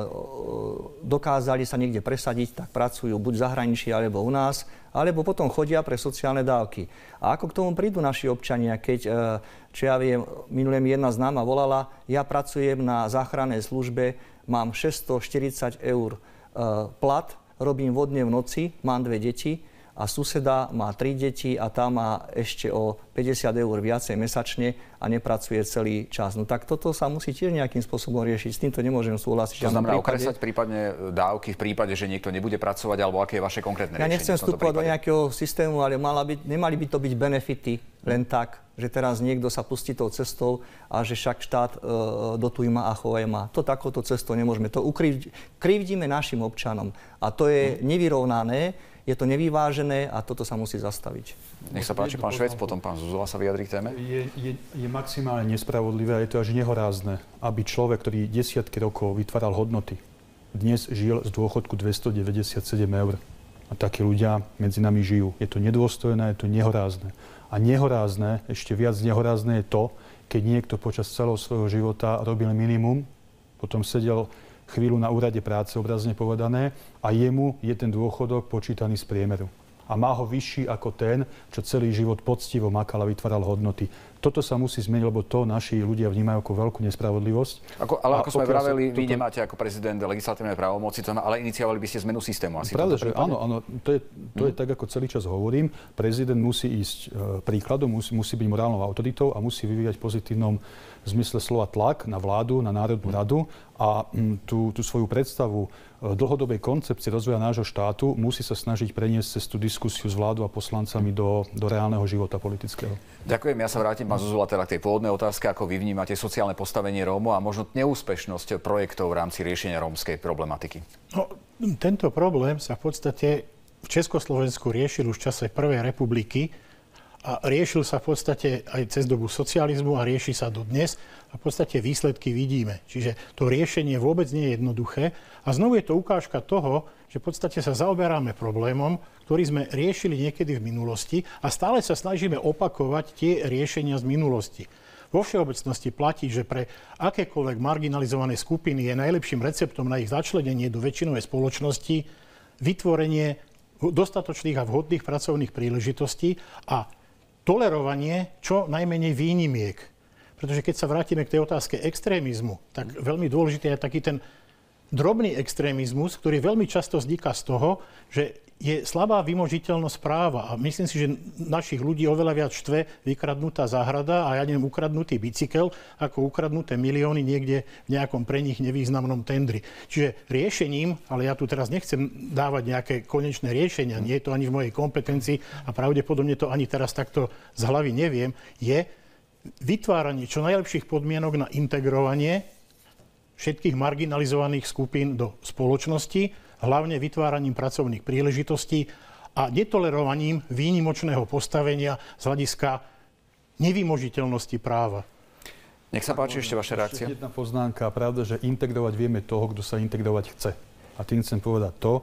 dokázali sa niekde presadiť, tak pracujú buď v zahraničí, alebo u nás, alebo potom chodia pre sociálne dávky. A ako k tomu prídu naši občania, keď, e, čo ja viem, minulé mi jedna známa volala, ja pracujem na záchrannej službe, mám šesťstoštyridsať eur e, plat, robím vodne v noci, mám dve deti, a suseda má tri deti a tá má ešte o päťdesiat eur viacej mesačne a nepracuje celý čas. No tak toto sa musí tiež nejakým spôsobom riešiť. S týmto nemôžem súhlasiť. To znamená prípade... okresať prípadne dávky v prípade, že niekto nebude pracovať, alebo aké je vaše konkrétne riešenie? Ja nechcem vstupovať do nejakého systému, ale mala byť, nemali by to byť benefity len tak, že teraz niekto sa pustí tou cestou a že však štát e, dotuje ma a chovaj ma. To takouto cestou nemôžeme. To ukrivdíme našim občanom. A to je nevyrovnané. Je to nevyvážené a toto sa musí zastaviť. Nech sa páči, pán Švec, potom pán Zuzula sa vyjadrí k téme. Je, je, je maximálne nespravodlivé a je to až nehorázne, aby človek, ktorý desiatky rokov vytváral hodnoty, dnes žil z dôchodku dvestodeväťdesiatsedem eur. A takí ľudia medzi nami žijú. Je to nedôstojné, je to nehorázne. A nehorázne, ešte viac nehorázne je to, keď niekto počas celého svojho života robil minimum, potom sedel chvíľu na úrade práce, obrazne povedané, a jemu je ten dôchodok počítaný z priemeru. A má ho vyšší ako ten, čo celý život poctivo makal a vytváral hodnoty. Toto sa musí zmeniť, lebo to naši ľudia vnímajú ako veľkú nespravodlivosť. Ako, ale ako sme vraveli, toto... vy nemáte ako prezident legislatívne právomoci, ale iniciovali by ste zmenu systému. Asi Pravda, že áno, áno, to je, to hmm. je tak, ako celý čas hovorím. Prezident musí ísť e, príkladom, musí, musí byť morálnou autoritou a musí vyvíjať pozitívnom v zmysle slova tlak na vládu, na Národnú radu a m, tú, tú svoju predstavu e, dlhodobej koncepcie rozvoja nášho štátu musí sa snažiť preniesť cez tú diskusiu s vládou a poslancami do, do reálneho života politického. Ďakujem, ja sa vrátim, pán Zuzula, teda k tej pôvodnej otázke, ako vy vnímate sociálne postavenie Rómov a možno neúspešnosť projektov v rámci riešenia rómskej problematiky. No, tento problém sa v podstate v Československu riešil už v čase Prvej republiky a riešil sa v podstate aj cez dobu socializmu a rieši sa dodnes a v podstate výsledky vidíme. Čiže to riešenie vôbec nie je jednoduché a znovu je to ukážka toho, že v podstate sa zaoberáme problémom, ktorý sme riešili niekedy v minulosti a stále sa snažíme opakovať tie riešenia z minulosti. Vo všeobecnosti platí, že pre akékoľvek marginalizované skupiny je najlepším receptom na ich začlenenie do väčšinovej spoločnosti vytvorenie dostatočných a vhodných pracovných príležitostí a tolerovanie čo najmenej výnimiek. Pretože keď sa vrátime k tej otázke extrémizmu, tak veľmi dôležitý je taký ten drobný extrémizmus, ktorý veľmi často vzniká z toho, že je slabá vymožiteľnosť práva. A myslím si, že našich ľudí oveľa viac štve vykradnutá záhrada a ja neviem, ukradnutý bicykel, ako ukradnuté milióny niekde v nejakom pre nich nevýznamnom tendri. Čiže riešením, ale ja tu teraz nechcem dávať nejaké konečné riešenia, nie je to ani v mojej kompetencii a pravdepodobne to ani teraz takto z hlavy neviem, je vytváranie čo najlepších podmienok na integrovanie všetkých marginalizovaných skupín do spoločnosti, hlavne vytváraním pracovných príležitostí a netolerovaním výnimočného postavenia z hľadiska nevymožiteľnosti práva. Nech sa páči ešte vaša reakcia. Ešte jedna poznámka. Pravda, že integrovať vieme toho, kto sa integrovať chce. A tým chcem povedať to,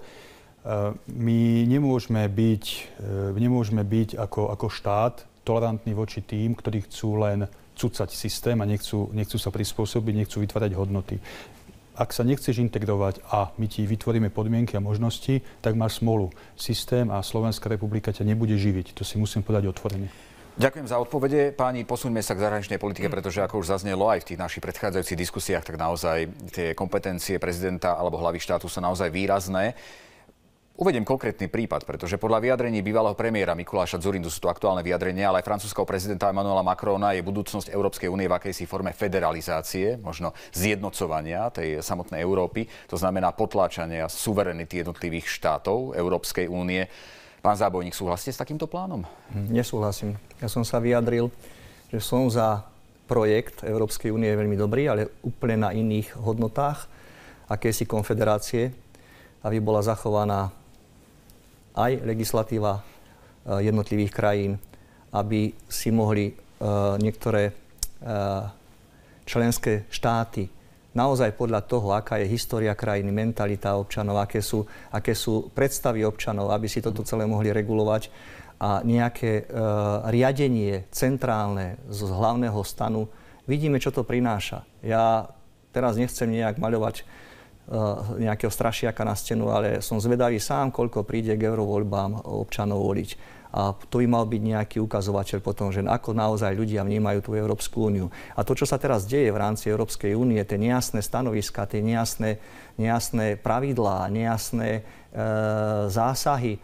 my nemôžeme byť, nemôžeme byť ako, ako štát tolerantní voči tým, ktorí chcú len cucať systém a nechcú, nechcú sa prispôsobiť, nechcú vytvárať hodnoty. Ak sa nechceš integrovať a my ti vytvoríme podmienky a možnosti, tak máš smolu. Systém a Slovenská republika ťa nebude živiť. To si musím povedať otvorene. Ďakujem za odpovede. Páni, posuňme sa k zahraničnej politike, pretože ako už zaznelo aj v tých našich predchádzajúcich diskusiách, tak naozaj tie kompetencie prezidenta alebo hlavy štátu sú naozaj výrazné. Uvediem konkrétny prípad, pretože podľa vyjadrení bývalého premiéra Mikuláša Dzurindu sú to aktuálne vyjadrenia, ale aj francúzskeho prezidenta Emmanuela Macrona je budúcnosť Európskej únie v akejsi forme federalizácie, možno zjednocovania tej samotnej Európy, to znamená potláčania suverenity jednotlivých štátov Európskej únie. Pán Zábojník, súhlasíte s takýmto plánom? Nesúhlasím. Ja som sa vyjadril, že som za projekt Európskej únie veľmi dobrý, ale úplne na iných hodnotách, akési konfederácie, aby bola zachovaná aj legislatíva jednotlivých krajín, aby si mohli uh, niektoré uh, členské štáty naozaj podľa toho, aká je história krajiny, mentalita občanov, aké sú, aké sú predstavy občanov, aby si toto celé mohli regulovať a nejaké uh, riadenie centrálne z hlavného stanu. Vidíme, čo to prináša. Ja teraz nechcem nejak maľovať uh, nejakého strašiaka na stenu, ale som zvedavý sám, koľko príde k eurovoľbám občanov voliť. A to by mal byť nejaký ukazovateľ potom, že ako naozaj ľudia vnímajú tú Európsku úniu. A to, čo sa teraz deje v rámci Európskej únie, tie nejasné stanoviská, tie nejasné, nejasné pravidlá, nejasné e, zásahy, e,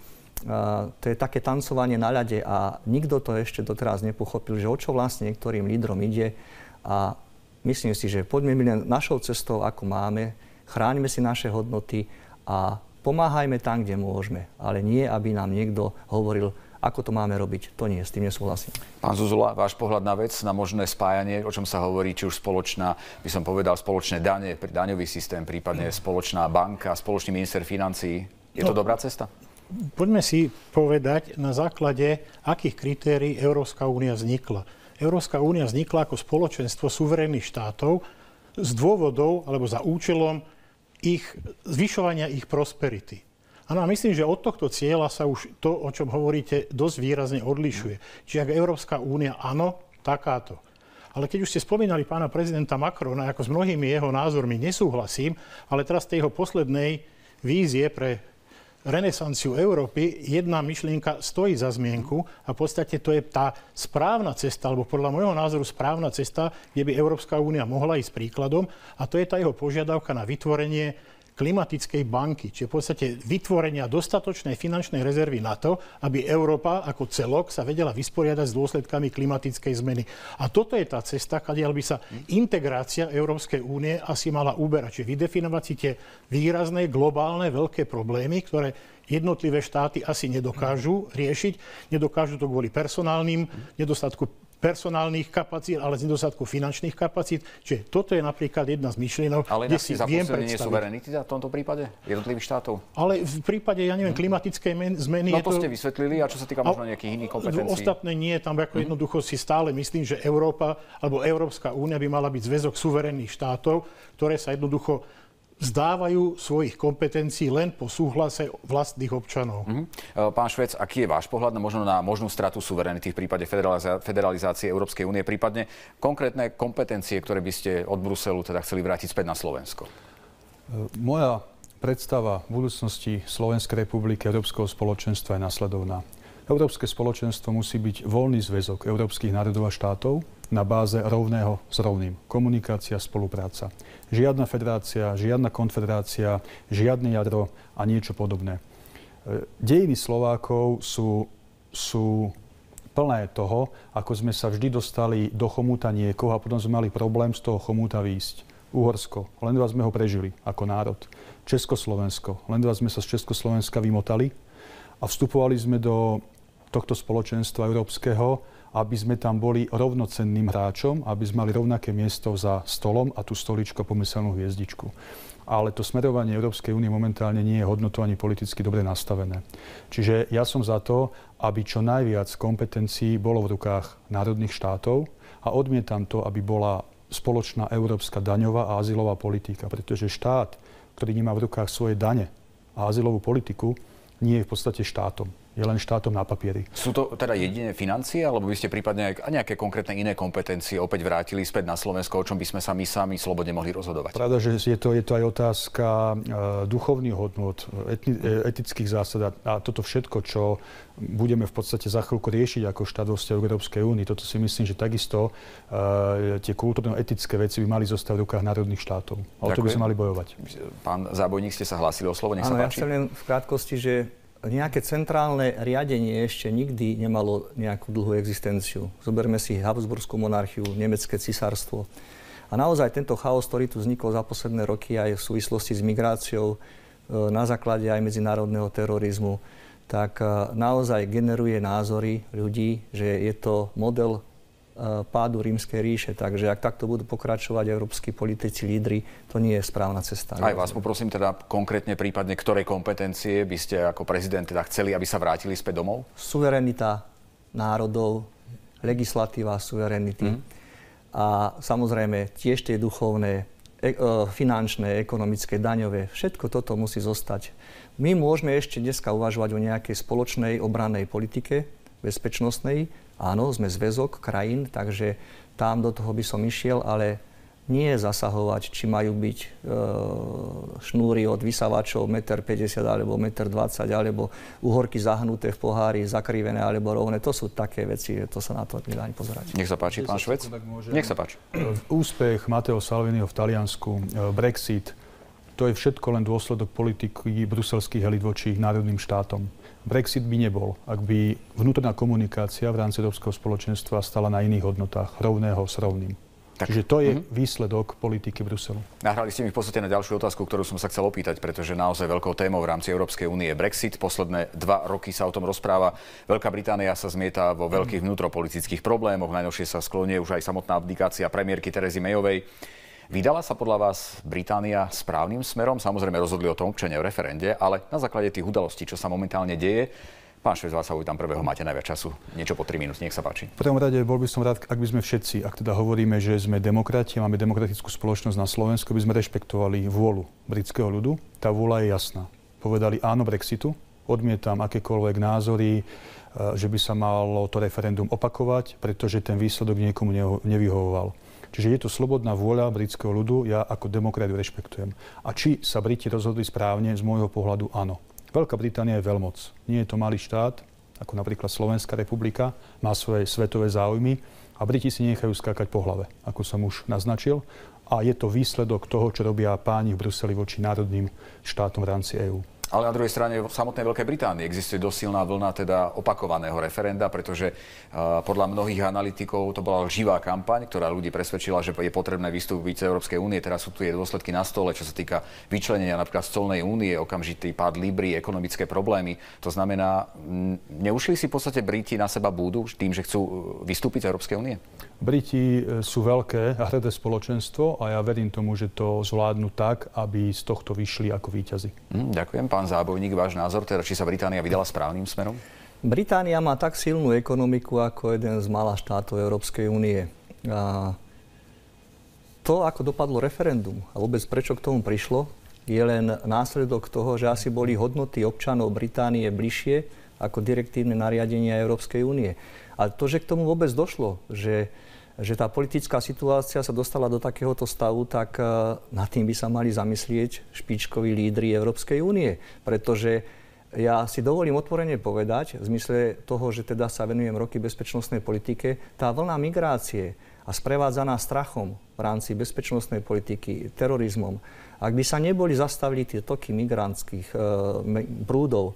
to je také tancovanie na ľade a nikto to ešte doteraz nepochopil, že o čo vlastne niektorým lídrom ide. A myslím si, že poďme my len našou cestou, ako máme, chráňme si naše hodnoty a pomáhajme tam, kde môžeme. Ale nie, aby nám niekto hovoril, ako to máme robiť. To nie, s tým nesúhlasím. Pán Zuzula, váš pohľad na vec, na možné spájanie, o čom sa hovorí, či už spoločná, by som povedal, spoločné dane, daňový systém, prípadne spoločná banka, spoločný minister financií. Je to no, dobrá cesta? Poďme si povedať, na základe akých kritérií Európska únia vznikla. Európska únia vznikla ako spoločenstvo suverénnych štátov z dôvodov alebo za účelom ich zvyšovania ich prosperity. Áno, a myslím, že od tohto cieľa sa už to, o čom hovoríte, dosť výrazne odlišuje. Čiže ak Európska únia, áno, takáto. Ale keď už ste spomínali pána prezidenta Macrona, ako s mnohými jeho názormi nesúhlasím, ale teraz tej jeho poslednej vízie pre renesanciu Európy, jedna myšlienka stojí za zmienku a v podstate to je tá správna cesta, alebo podľa môjho názoru správna cesta, kde by Európska únia mohla ísť príkladom, a to je tá jeho požiadavka na vytvorenie klimatickej banky, čiže v podstate vytvorenia dostatočnej finančnej rezervy na to, aby Európa ako celok sa vedela vysporiadať s dôsledkami klimatickej zmeny. A toto je tá cesta, kadiaľ by sa integrácia Európskej únie asi mala uberať. Čiže vydefinovať si tie výrazné, globálne, veľké problémy, ktoré jednotlivé štáty asi nedokážu riešiť. Nedokážu to kvôli personálnym nedostatku personálnych kapacít, ale z nedostatku finančných kapacít. Čiže toto je napríklad jedna z myšlienok, ale kde si viem predstaviť. Ale suverenity v tomto prípade jednotlivých štátov? Ale v prípade, ja neviem, klimatickej men- zmeny... No to, to ste vysvetlili, a čo sa týka možno nejakých iných kompetencií? Ostatné nie, tam ako mm. jednoducho si stále myslím, že Európa alebo Európska únia by mala byť zväzok suverénnych štátov, ktoré sa jednoducho vzdávajú svojich kompetencií len po súhlase vlastných občanov. Mm-hmm. Pán Švec, aký je váš pohľad na, možno na možnú stratu suverenity v prípade federaliza- federalizácie Európskej únie, prípadne konkrétne kompetencie, ktoré by ste od Bruselu teda chceli vrátiť späť na Slovensko? Moja predstava budúcnosti Slovenskej republiky a Európskeho spoločenstva je nasledovná. Európske spoločenstvo musí byť voľný zväzok európskych národov a štátov na báze rovného s rovným. Komunikácia, spolupráca. Žiadna federácia, žiadna konfederácia, žiadne jadro a niečo podobné. Dejiny Slovákov sú, sú plné toho, ako sme sa vždy dostali do chomúta niekoho a potom sme mali problém z toho chomúta výjsť. Uhorsko, len dva sme ho prežili ako národ. Československo, len dva sme sa z Československa vymotali a vstupovali sme do tohto spoločenstva európskeho, aby sme tam boli rovnocenným hráčom, aby sme mali rovnaké miesto za stolom a tú stoličku pomyselnú hviezdičku. Ale to smerovanie Európskej únie momentálne nie je hodnotovo ani politicky dobre nastavené. Čiže ja som za to, aby čo najviac kompetencií bolo v rukách národných štátov a odmietam to, aby bola spoločná európska daňová a azylová politika, pretože štát, ktorý nemá v rukách svoje dane a azylovú politiku, nie je v podstate štátom. Je len štátom na papieri. Sú to teda jediné financie, alebo by ste prípadne aj nejaké konkrétne iné kompetencie opäť vrátili späť na Slovensko, o čom by sme sa my sami slobodne mohli rozhodovať? Pravda, že je to, je to aj otázka uh, duchovných hodnôt, etni, etických zásad a toto všetko, čo budeme v podstate za chvíľku riešiť ako štát vo vzťahu Európskej únie. Toto si myslím, že takisto uh, tie kultúrno-etické veci by mali zostať v rukách národných štátov. A o to by sme mali bojovať. Pán Zábojník, ste sa hlásili o slovo, nech sa Áno, páči. Ja chcem len v krátkosti, že nejaké centrálne riadenie ešte nikdy nemalo nejakú dlhú existenciu. Zoberme si Habsburskú monarchiu, nemecké cisárstvo. A naozaj tento chaos, ktorý tu vznikol za posledné roky aj v súvislosti s migráciou, na základe aj medzinárodného terorizmu, tak naozaj generuje názory ľudí, že je to model pádu Rímskej ríše. Takže ak takto budú pokračovať európski politici, lídri, to nie je správna cesta. Aj vás poprosím teda konkrétne prípadne, ktoré kompetencie by ste ako prezident teda chceli, aby sa vrátili späť domov? Suverenita národov, legislatíva, suverenity. Mm. A samozrejme tiež tie duchovné, e, finančné, ekonomické, daňové, všetko toto musí zostať. My môžeme ešte dneska uvažovať o nejakej spoločnej obrannej politike, bezpečnostnej. Áno, sme zväzok krajín, takže tam do toho by som išiel, ale nie zasahovať, či majú byť e, šnúry od vysávačov jeden päťdesiat alebo jeden dvadsať, alebo uhorky zahnuté v pohári, zakrivené alebo rovné. To sú také veci, že to sa na to nedá ani pozerať. Nech sa páči, pán Švec. Nech sa páči. Úspech Matteo Salviniho v Taliansku, Brexit, to je všetko len dôsledok politiky bruselských elit voči národným štátom. Brexit by nebol, ak by vnútorná komunikácia v rámci Európskeho spoločenstva stala na iných hodnotách, rovného s rovným. Tak. Čiže to je mm-hmm. výsledok politiky Bruselu. Nahrali ste mi v podstate na ďalšiu otázku, ktorú som sa chcel opýtať, pretože naozaj veľkou témou v rámci Európskej únie je Brexit. Posledné dva roky sa o tom rozpráva. Veľká Británia sa zmieta vo veľkých vnútropolitických problémoch. Najnovšie sa sklonie už aj samotná abdikácia premiérky Terezy Mayovej. Vydala sa podľa vás Británia správnym smerom? Samozrejme rozhodli o tom občania v referende, ale na základe tých udalostí, čo sa momentálne deje, pán Švec, vás tam prvého máte najviac času. Niečo po tri minúty, nech sa páči. V prvom rade bol by som rád, ak by sme všetci, ak teda hovoríme, že sme demokrati, máme demokratickú spoločnosť na Slovensku, by sme rešpektovali vôľu britského ľudu. Tá vôľa je jasná. Povedali áno Brexitu, odmietam akékoľvek názory, že by sa malo to referendum opakovať, pretože ten výsledok niekomu nevyhovoval. Čiže je to slobodná vôľa britského ľudu, ja ako demokrat ju rešpektujem. A či sa Briti rozhodli správne, z môjho pohľadu áno. Veľká Británia je veľmoc. Nie je to malý štát, ako napríklad Slovenská republika, má svoje svetové záujmy a Briti si nechajú skákať po hlave, ako som už naznačil. A je to výsledok toho, čo robia páni v Bruseli voči národným štátom v rámci EÚ. Ale na druhej strane v samotnej Veľkej Británii existuje dosť silná vlna teda opakovaného referenda, pretože uh, podľa mnohých analytikov to bola živá kampaň, ktorá ľudí presvedčila, že je potrebné vystúpiť z Európskej únie. Teraz sú tu je dôsledky na stole, čo sa týka vyčlenenia napríklad z colnej únie, okamžitý pád Libry, ekonomické problémy. To znamená, neušli si v podstate Briti na seba búdu tým, že chcú vystúpiť z Európskej únie? Briti sú veľké a hrdé spoločenstvo a ja verím tomu, že to zvládnu tak, aby z tohto vyšli ako víťazi. Mm, ďakujem. Pán Zábojník, váš názor, teda či sa Británia vydala správnym smerom? Británia má tak silnú ekonomiku ako jeden z mála štátov Európskej únie. A to, ako dopadlo referendum a vôbec prečo k tomu prišlo, je len následok toho, že asi boli hodnoty občanov Británie bližšie ako direktívne nariadenia Európskej únie. A to, že k tomu vôbec došlo, že že tá politická situácia sa dostala do takéhoto stavu, tak uh, nad tým by sa mali zamyslieť špičkoví lídri Európskej únie. Pretože ja si dovolím otvorene povedať, v zmysle toho, že teda sa venujem roky bezpečnostnej politike, tá vlna migrácie a sprevádzaná strachom v rámci bezpečnostnej politiky, terorizmom, ak by sa neboli zastavili tie toky migrantských uh, prúdov,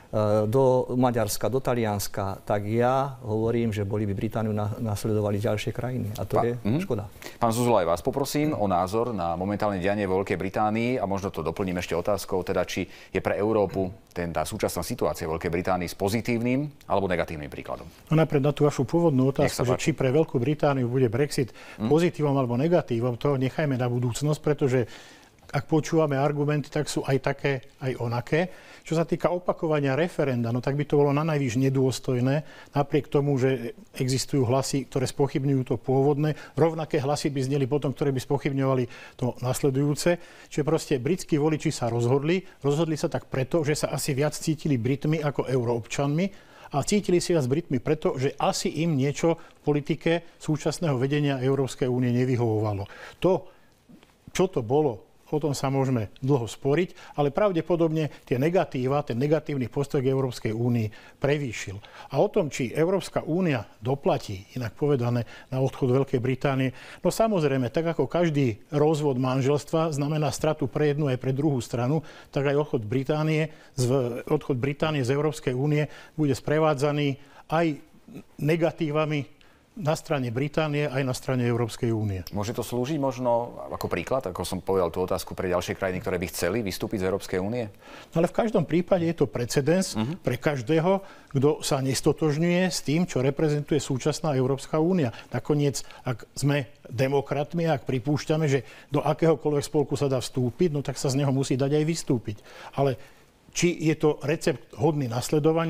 do Maďarska, do Talianska, tak ja hovorím, že boli by Britániu nasledovali ďalšie krajiny. A to pa, je mm. škoda. Pán Zuzulaj, vás poprosím o názor na momentálne dianie vo Veľkej Británii a možno to doplním ešte otázkou, teda či je pre Európu ten, tá súčasná situácia v Veľkej Británii s pozitívnym alebo negatívnym príkladom. No napred na tú vašu pôvodnú otázku, že či pre Veľkú Britániu bude Brexit mm. pozitívom alebo negatívom, to nechajme na budúcnosť, pretože ak počúvame argumenty, tak sú aj také, aj onaké. Čo sa týka opakovania referenda, no tak by to bolo na najvýš nedôstojné, napriek tomu, že existujú hlasy, ktoré spochybňujú to pôvodné. Rovnaké hlasy by zneli potom, ktoré by spochybňovali to nasledujúce. Čiže proste britskí voliči sa rozhodli. Rozhodli sa tak preto, že sa asi viac cítili Britmi ako euroobčanmi. A cítili si viac Britmi preto, že asi im niečo v politike súčasného vedenia Európskej únie nevyhovovalo. To, čo to bolo, o tom sa môžeme dlho sporiť, ale pravdepodobne tie negatíva, ten negatívny postoj k Európskej únii prevýšil. A o tom, či Európska únia doplatí, inak povedané, na odchod Veľkej Británie, no samozrejme, tak ako každý rozvod manželstva znamená stratu pre jednu aj pre druhú stranu, tak aj odchod Británie z, odchod Británie z Európskej únie bude sprevádzaný aj negatívami na strane Británie aj na strane Európskej únie. Môže to slúžiť možno ako príklad, ako som povedal tú otázku pre ďalšie krajiny, ktoré by chceli vystúpiť z Európskej únie? No ale v každom prípade je to precedens uh-huh. pre každého, kto sa nestotožňuje s tým, čo reprezentuje súčasná Európska únia. Nakoniec, ak sme demokratmi, ak pripúšťame, že do akéhokoľvek spolku sa dá vstúpiť, no tak sa z neho musí dať aj vystúpiť. Ale či je to recept hodný nasledovania,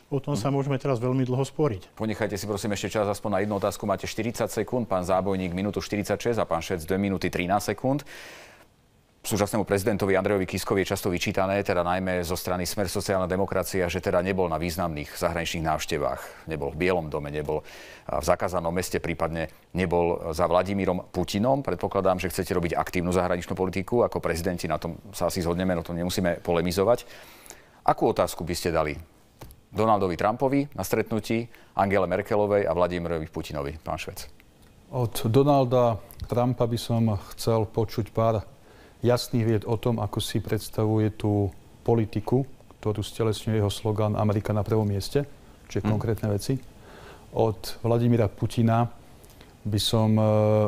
o tom sa môžeme teraz veľmi dlho sporiť. Ponechajte si prosím ešte čas aspoň na jednu otázku. Máte štyridsať sekúnd, pán Zábojník minútu štyridsaťšesť a pán Šec dve minúty trinásť sekúnd. Súčasnému prezidentovi Andrejovi Kiskovi je často vyčítané, teda najmä zo strany Smer sociálna demokracia, že teda nebol na významných zahraničných návštevách. Nebol v Bielom dome, nebol v zakázanom meste, prípadne nebol za Vladimírom Putinom. Predpokladám, že chcete robiť aktívnu zahraničnú politiku. Ako prezidenti na tom sa asi zhodneme, o tom nemusíme polemizovať. Akú otázku by ste dali Donaldovi Trumpovi na stretnutí, Angele Merkelovej a Vladimirovi Putinovi, pán Švec? Od Donalda Trumpa by som chcel počuť pár jasných vied o tom, ako si predstavuje tú politiku, ktorú stelesňuje jeho slogan Amerika na prvom mieste, čiže mm. konkrétne veci. Od Vladimíra Putina by som e,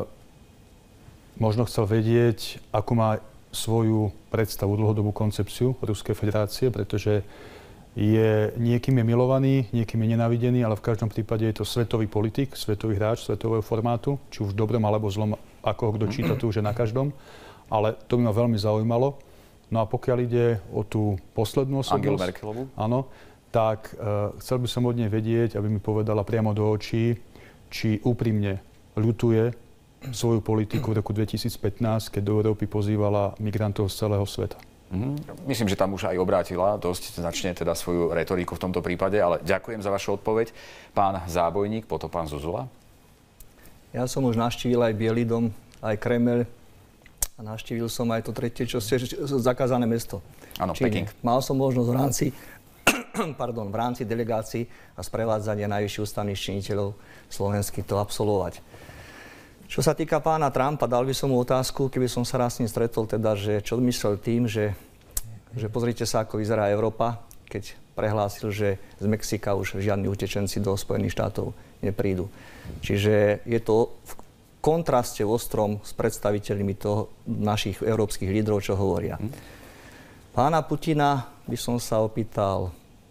možno chcel vedieť, akú má svoju predstavu, dlhodobú koncepciu Ruskej federácie, pretože je niekým je milovaný, niekým je nenávidený, ale v každom prípade je to svetový politik, svetový hráč, svetového formátu, či už v dobrom alebo zlom, ako ho kto číta, tu už je na každom. Ale to by ma veľmi zaujímalo. No a pokiaľ ide o tú poslednú osobnosť, Angelu Merkelovú, áno, tak uh, chcel by som od nej vedieť, aby mi povedala priamo do očí, či úprimne ľutuje svoju politiku v roku dvetisícpätnásť, keď do Európy pozývala migrantov z celého sveta. Mm-hmm. Myslím, že tam už aj obrátila dosť značne teda svoju retoriku v tomto prípade, ale ďakujem za vašu odpoveď. Pán Zábojník, potom pán Zuzula. Ja som už navštívil aj Bielý dom, aj Kreml. A navštívil som aj to tretie, čo je zakázané mesto. Áno, Peking. Mal som možnosť v rámci, pardon, v rámci delegácií a sprevádzania najvyšších ústavných činiteľov slovenských to absolvovať. Čo sa týka pána Trumpa, dal by som mu otázku, keby som sa raz s ním stretol, teda, že čo myslel tým, že, že pozrite sa, ako vyzerá Európa, keď prehlásil, že z Mexika už žiadni utečenci do Spojených štátov neprídu. Čiže je to v kontraste ostrom s predstaviteľmi toho, našich európskych lídrov, čo hovoria. Pána Putina by som sa opýtal,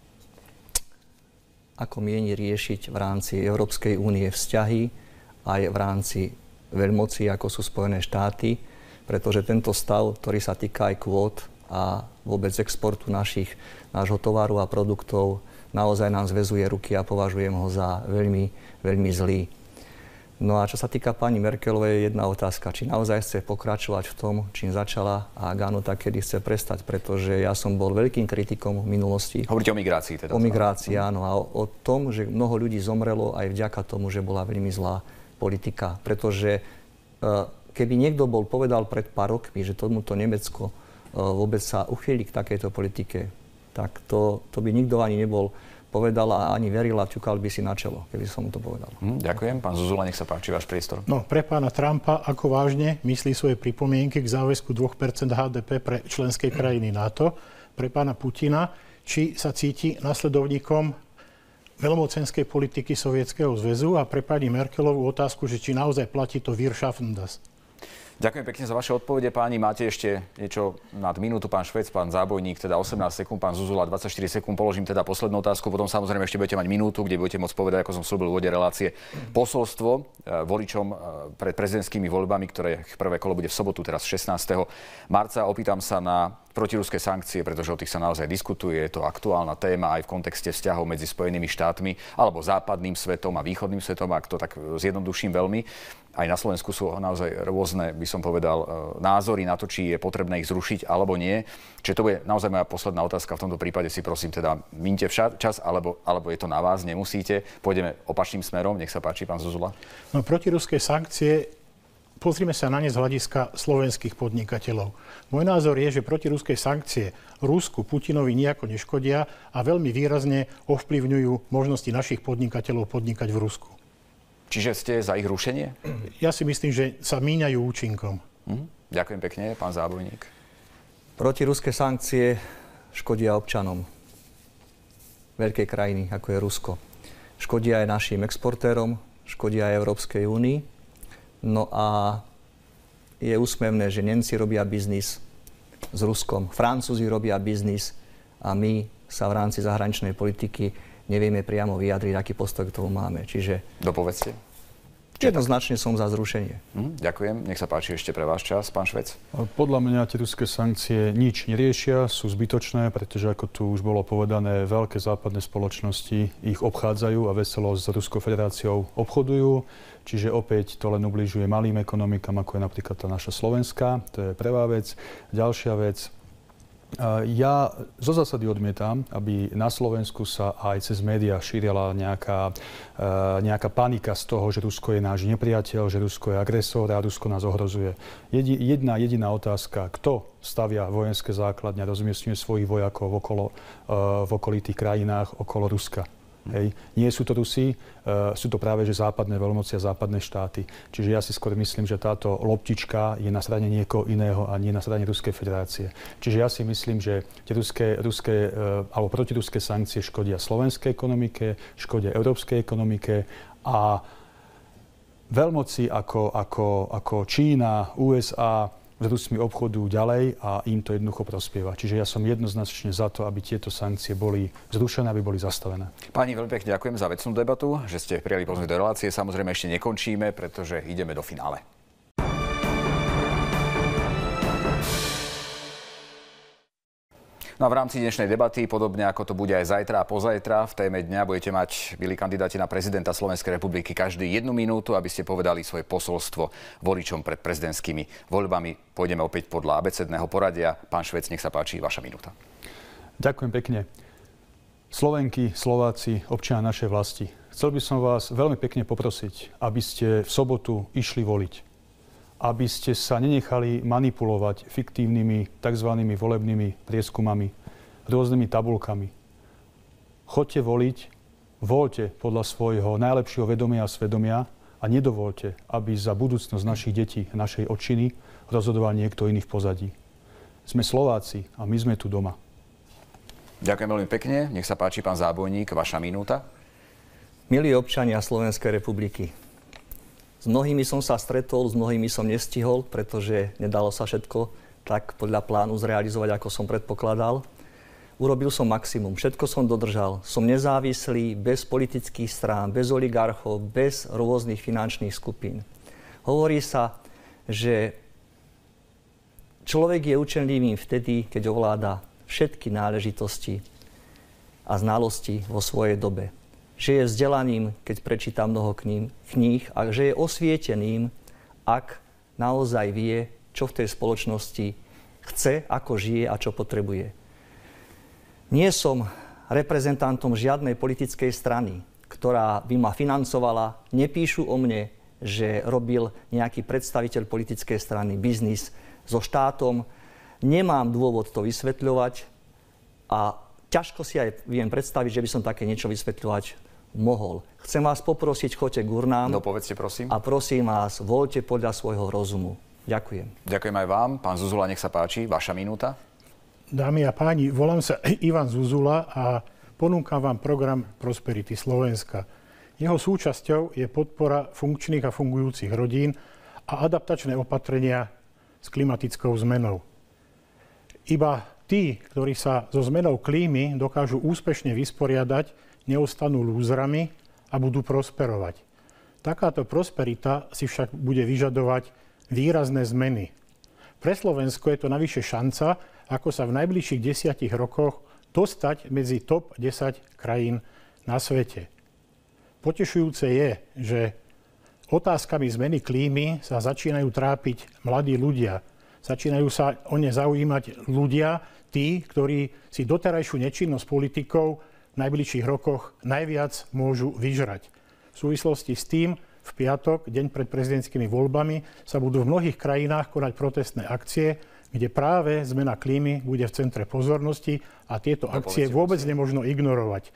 ako mieni riešiť v rámci Európskej únie vzťahy aj v rámci veľmocí, ako sú Spojené štáty, pretože tento stav, ktorý sa týka aj kvót a vôbec exportu našich, nášho tovaru a produktov, naozaj nám zväzuje ruky a považujem ho za veľmi, veľmi zlý. No a čo sa týka pani Merkelovej, jedna otázka. Či naozaj chce pokračovať v tom, čím začala a ak áno, tak kedy chce prestať, pretože ja som bol veľkým kritikom v minulosti. Hovoríte o migrácii teda? O migrácii, áno. A o, o tom, že mnoho ľudí zomrelo aj vďaka tomu, že bola veľmi zlá politika. Pretože uh, keby niekto bol povedal pred pár rokmi, že tomuto Nemecko uh, vôbec sa uchýli k takejto politike, tak to, to by nikto ani nebol povedal a ani veril a ťukal by si na čelo, keby som mu to povedal. Hm, ďakujem. Pán Zuzula, nech sa páči, váš priestor. No, pre pána Trumpa, ako vážne myslí svoje pripomienky k záväzku dva percentá há dé pé pre členské krajiny NATO, pre pána Putina, či sa cíti nasledovníkom veľmocenskej politiky Sovietskeho zväzu a pre pani Merkelovú otázku, že či naozaj platí to Wir schaffen das. Ďakujem pekne za vaše odpovede, páni. Máte ešte niečo nad minútu, pán Švec, pán Zábojník, teda osemnásť sekúnd, pán Zuzula dvadsaťštyri sekúnd. Položím teda poslednú otázku, potom samozrejme ešte budete mať minútu, kde budete môcť povedať, ako som slúbil v úvode relácie, posolstvo voličom pred prezidentskými voľbami, ktoré prvé kolo bude v sobotu, teraz šestnásteho marca. Opýtam sa na protiruské sankcie, pretože o tých sa naozaj diskutuje. Je to aktuálna téma aj v kontexte vzťahov medzi Spojenými štátmi alebo západným svetom a východným svetom, ak to tak zjednoduším veľmi. Aj na Slovensku sú naozaj rôzne, by som povedal, názory na to, či je potrebné ich zrušiť alebo nie. Čiže to bude naozaj moja posledná otázka. V tomto prípade si prosím teda mínte čas, alebo, alebo je to na vás, nemusíte. Pôjdeme opačným smerom. Nech sa páči, pán Zuzula. No, protiruské sankcie, pozrime sa na ne z hľadiska slovenských podnikateľov. Môj názor je, že protiruské sankcie Rusku, Putinovi nijako neškodia a veľmi výrazne ovplyvňujú možnosti našich podnikateľov podnikať v Rusku. Čiže ste za ich rušenie? Ja si myslím, že sa míňajú účinkom. Hm? Ďakujem pekne, pán Zábojník. Protiruské sankcie škodia občanom veľkej krajiny, ako je Rusko. Škodia aj našim exportérom, škodia aj Európskej únii. No a je úsmevné, že Nemci robia biznis s Ruskom, Francúzi robia biznis a my sa v rámci zahraničnej politiky nevieme priamo vyjadriť, aký postoj k tomu máme. Čiže... Dopovedzte. Jednoznačne som za zrušenie. Hm, ďakujem. Nech sa páči ešte pre váš čas, pán Švec. Podľa mňa tie ruské sankcie nič neriešia, sú zbytočné, pretože ako tu už bolo povedané, veľké západné spoločnosti ich obchádzajú a veselo s Ruskou federáciou obchodujú. Čiže opäť to len ubližuje malým ekonomikám, ako je napríklad tá naša slovenská. To je prvá vec. Ďalšia vec. Ja zo zásady odmietam, aby na Slovensku sa aj cez médiá šírila nejaká, nejaká panika z toho, že Rusko je náš nepriateľ, že Rusko je agresor a Rusko nás ohrozuje. Jedi, jedna jediná otázka, kto stavia vojenské základne a rozmiestňuje svojich vojakov okolo, v okolitých krajinách okolo Ruska. Hej. Nie sú to Rusi, uh, sú to práve že západné veľmoci a západné štáty. Čiže ja si skôr myslím, že táto loptička je na strane niekoho iného a nie na strane Ruskej federácie. Čiže ja si myslím, že tie ruské, ruské uh, alebo protiruské sankcie škodia slovenskej ekonomike, škodia európskej ekonomike a veľmoci ako, ako, ako Čína, ú es á s Rusmi obchodujú ďalej a im to jednoducho prospieva. Čiže ja som jednoznačne za to, aby tieto sankcie boli zrušené, aby boli zastavené. Páni, veľmi pekne ďakujem za vecnú debatu, že ste prijali pozvanie do relácie. Samozrejme ešte nekončíme, pretože ideme do finále. No a v rámci dnešnej debaty, podobne ako to bude aj zajtra a pozajtra, v téme dňa budete mať, milí kandidáti na prezidenta Slovenskej republiky, každý jednu minútu, aby ste povedali svoje posolstvo voličom pred prezidentskými voľbami. Pôjdeme opäť podľa abecedného poradia. Pán Švec, nech sa páči, vaša minúta. Ďakujem pekne. Slovenky, Slováci, občania našej vlasti. Chcel by som vás veľmi pekne poprosiť, aby ste v sobotu išli voliť. Aby ste sa nenechali manipulovať fiktívnymi tzv. Volebnými prieskumami, rôznymi tabulkami. Choďte voliť, voľte podľa svojho najlepšieho vedomia a svedomia a nedovoľte, aby za budúcnosť našich detí, našej otčiny rozhodoval niekto iný v pozadí. Sme Slováci a my sme tu doma. Ďakujem veľmi pekne. Nech sa páči, pán Zábojník, vaša minúta. Milí občania Slovenskej republiky, s mnohými som sa stretol, s mnohými som nestihol, pretože nedalo sa všetko tak podľa plánu zrealizovať, ako som predpokladal. Urobil som maximum, všetko som dodržal. Som nezávislý, bez politických strán, bez oligarchov, bez rôznych finančných skupín. Hovorí sa, že človek je učenlivým vtedy, keď ovláda všetky náležitosti a znalosti vo svojej dobe. Že je vzdelaným, keď prečíta mnoho kníh, kníh a že je osvieteným, ak naozaj vie, čo v tej spoločnosti chce, ako žije a čo potrebuje. Nie som reprezentantom žiadnej politickej strany, ktorá by ma financovala. Nepíšu o mne, že robil nejaký predstaviteľ politickej strany biznis so štátom. Nemám dôvod to vysvetľovať a ťažko si aj viem predstaviť, že by som také niečo vysvetľovať mohol. Chcem vás poprosiť, choďte k urnám. No povedzte, prosím. A prosím vás, voľte podľa svojho rozumu. Ďakujem. Ďakujem aj vám. Pán Zuzula, nech sa páči, vaša minúta. Dámy a páni, volám sa Ivan Zuzula a ponúkam vám program Prosperity Slovenska. Jeho súčasťou je podpora funkčných a fungujúcich rodín a adaptačné opatrenia s klimatickou zmenou. Iba tí, ktorí sa so zmenou klímy dokážu úspešne vysporiadať, neostanú lúzrami a budú prosperovať. Takáto prosperita si však bude vyžadovať výrazné zmeny. Pre Slovensko je to navyše šanca, ako sa v najbližších desiatich rokoch dostať medzi top desať krajín na svete. Potešujúce je, že otázkami zmeny klímy sa začínajú trápiť mladí ľudia. Začínajú sa o ne zaujímať ľudia, tí, ktorí si doterajšiu nečinnosť politikov v najbližších rokoch najviac môžu vyžrať. V súvislosti s tým v piatok, deň pred prezidentskými voľbami, sa budú v mnohých krajinách konať protestné akcie, kde práve zmena klímy bude v centre pozornosti a tieto no, akcie vôbec prosím. Nemožno ignorovať.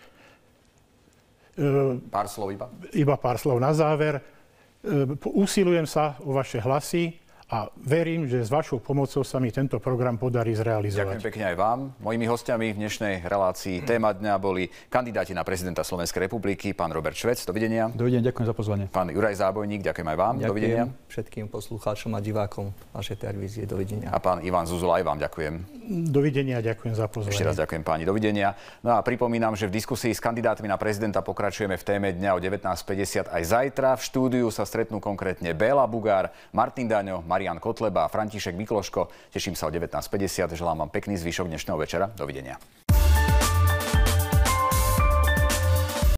Pár slov iba. Iba pár slov na záver. Usilujem sa o vaše hlasy A verím, že s vašou pomocou sa mi tento program podarí zrealizovať. Ďakujem pekne aj vám. Mojimi hostiami v dnešnej relácii Téma dňa boli kandidáti na prezidenta Slovenskej republiky, pán Robert Švec, dovidenia. Dovidenia, ďakujem za pozvanie. Pán Juraj Zábojník, ďakujem aj vám, Ďakujem dovidenia. všetkým poslucháčom a divákom vašej televízie, dovidenia. A pán Ivan Zuzula, aj vám ďakujem. Dovidenia, ďakujem za pozvanie. Ešte raz ďakujem páni, dovidenia. No a pripomínam, že v diskusii s kandidátmi na prezidenta pokračujeme v Téme dňa o devätnásť päťdesiat aj zajtra. V štúdiu sa stretnú konkrétne Béla Bugár, Martin Daňo, Marián Kotleba a František Mikloško. Teším sa o devätnásť päťdesiat. Želám vám pekný zvyšok dnešného večera. Dovidenia.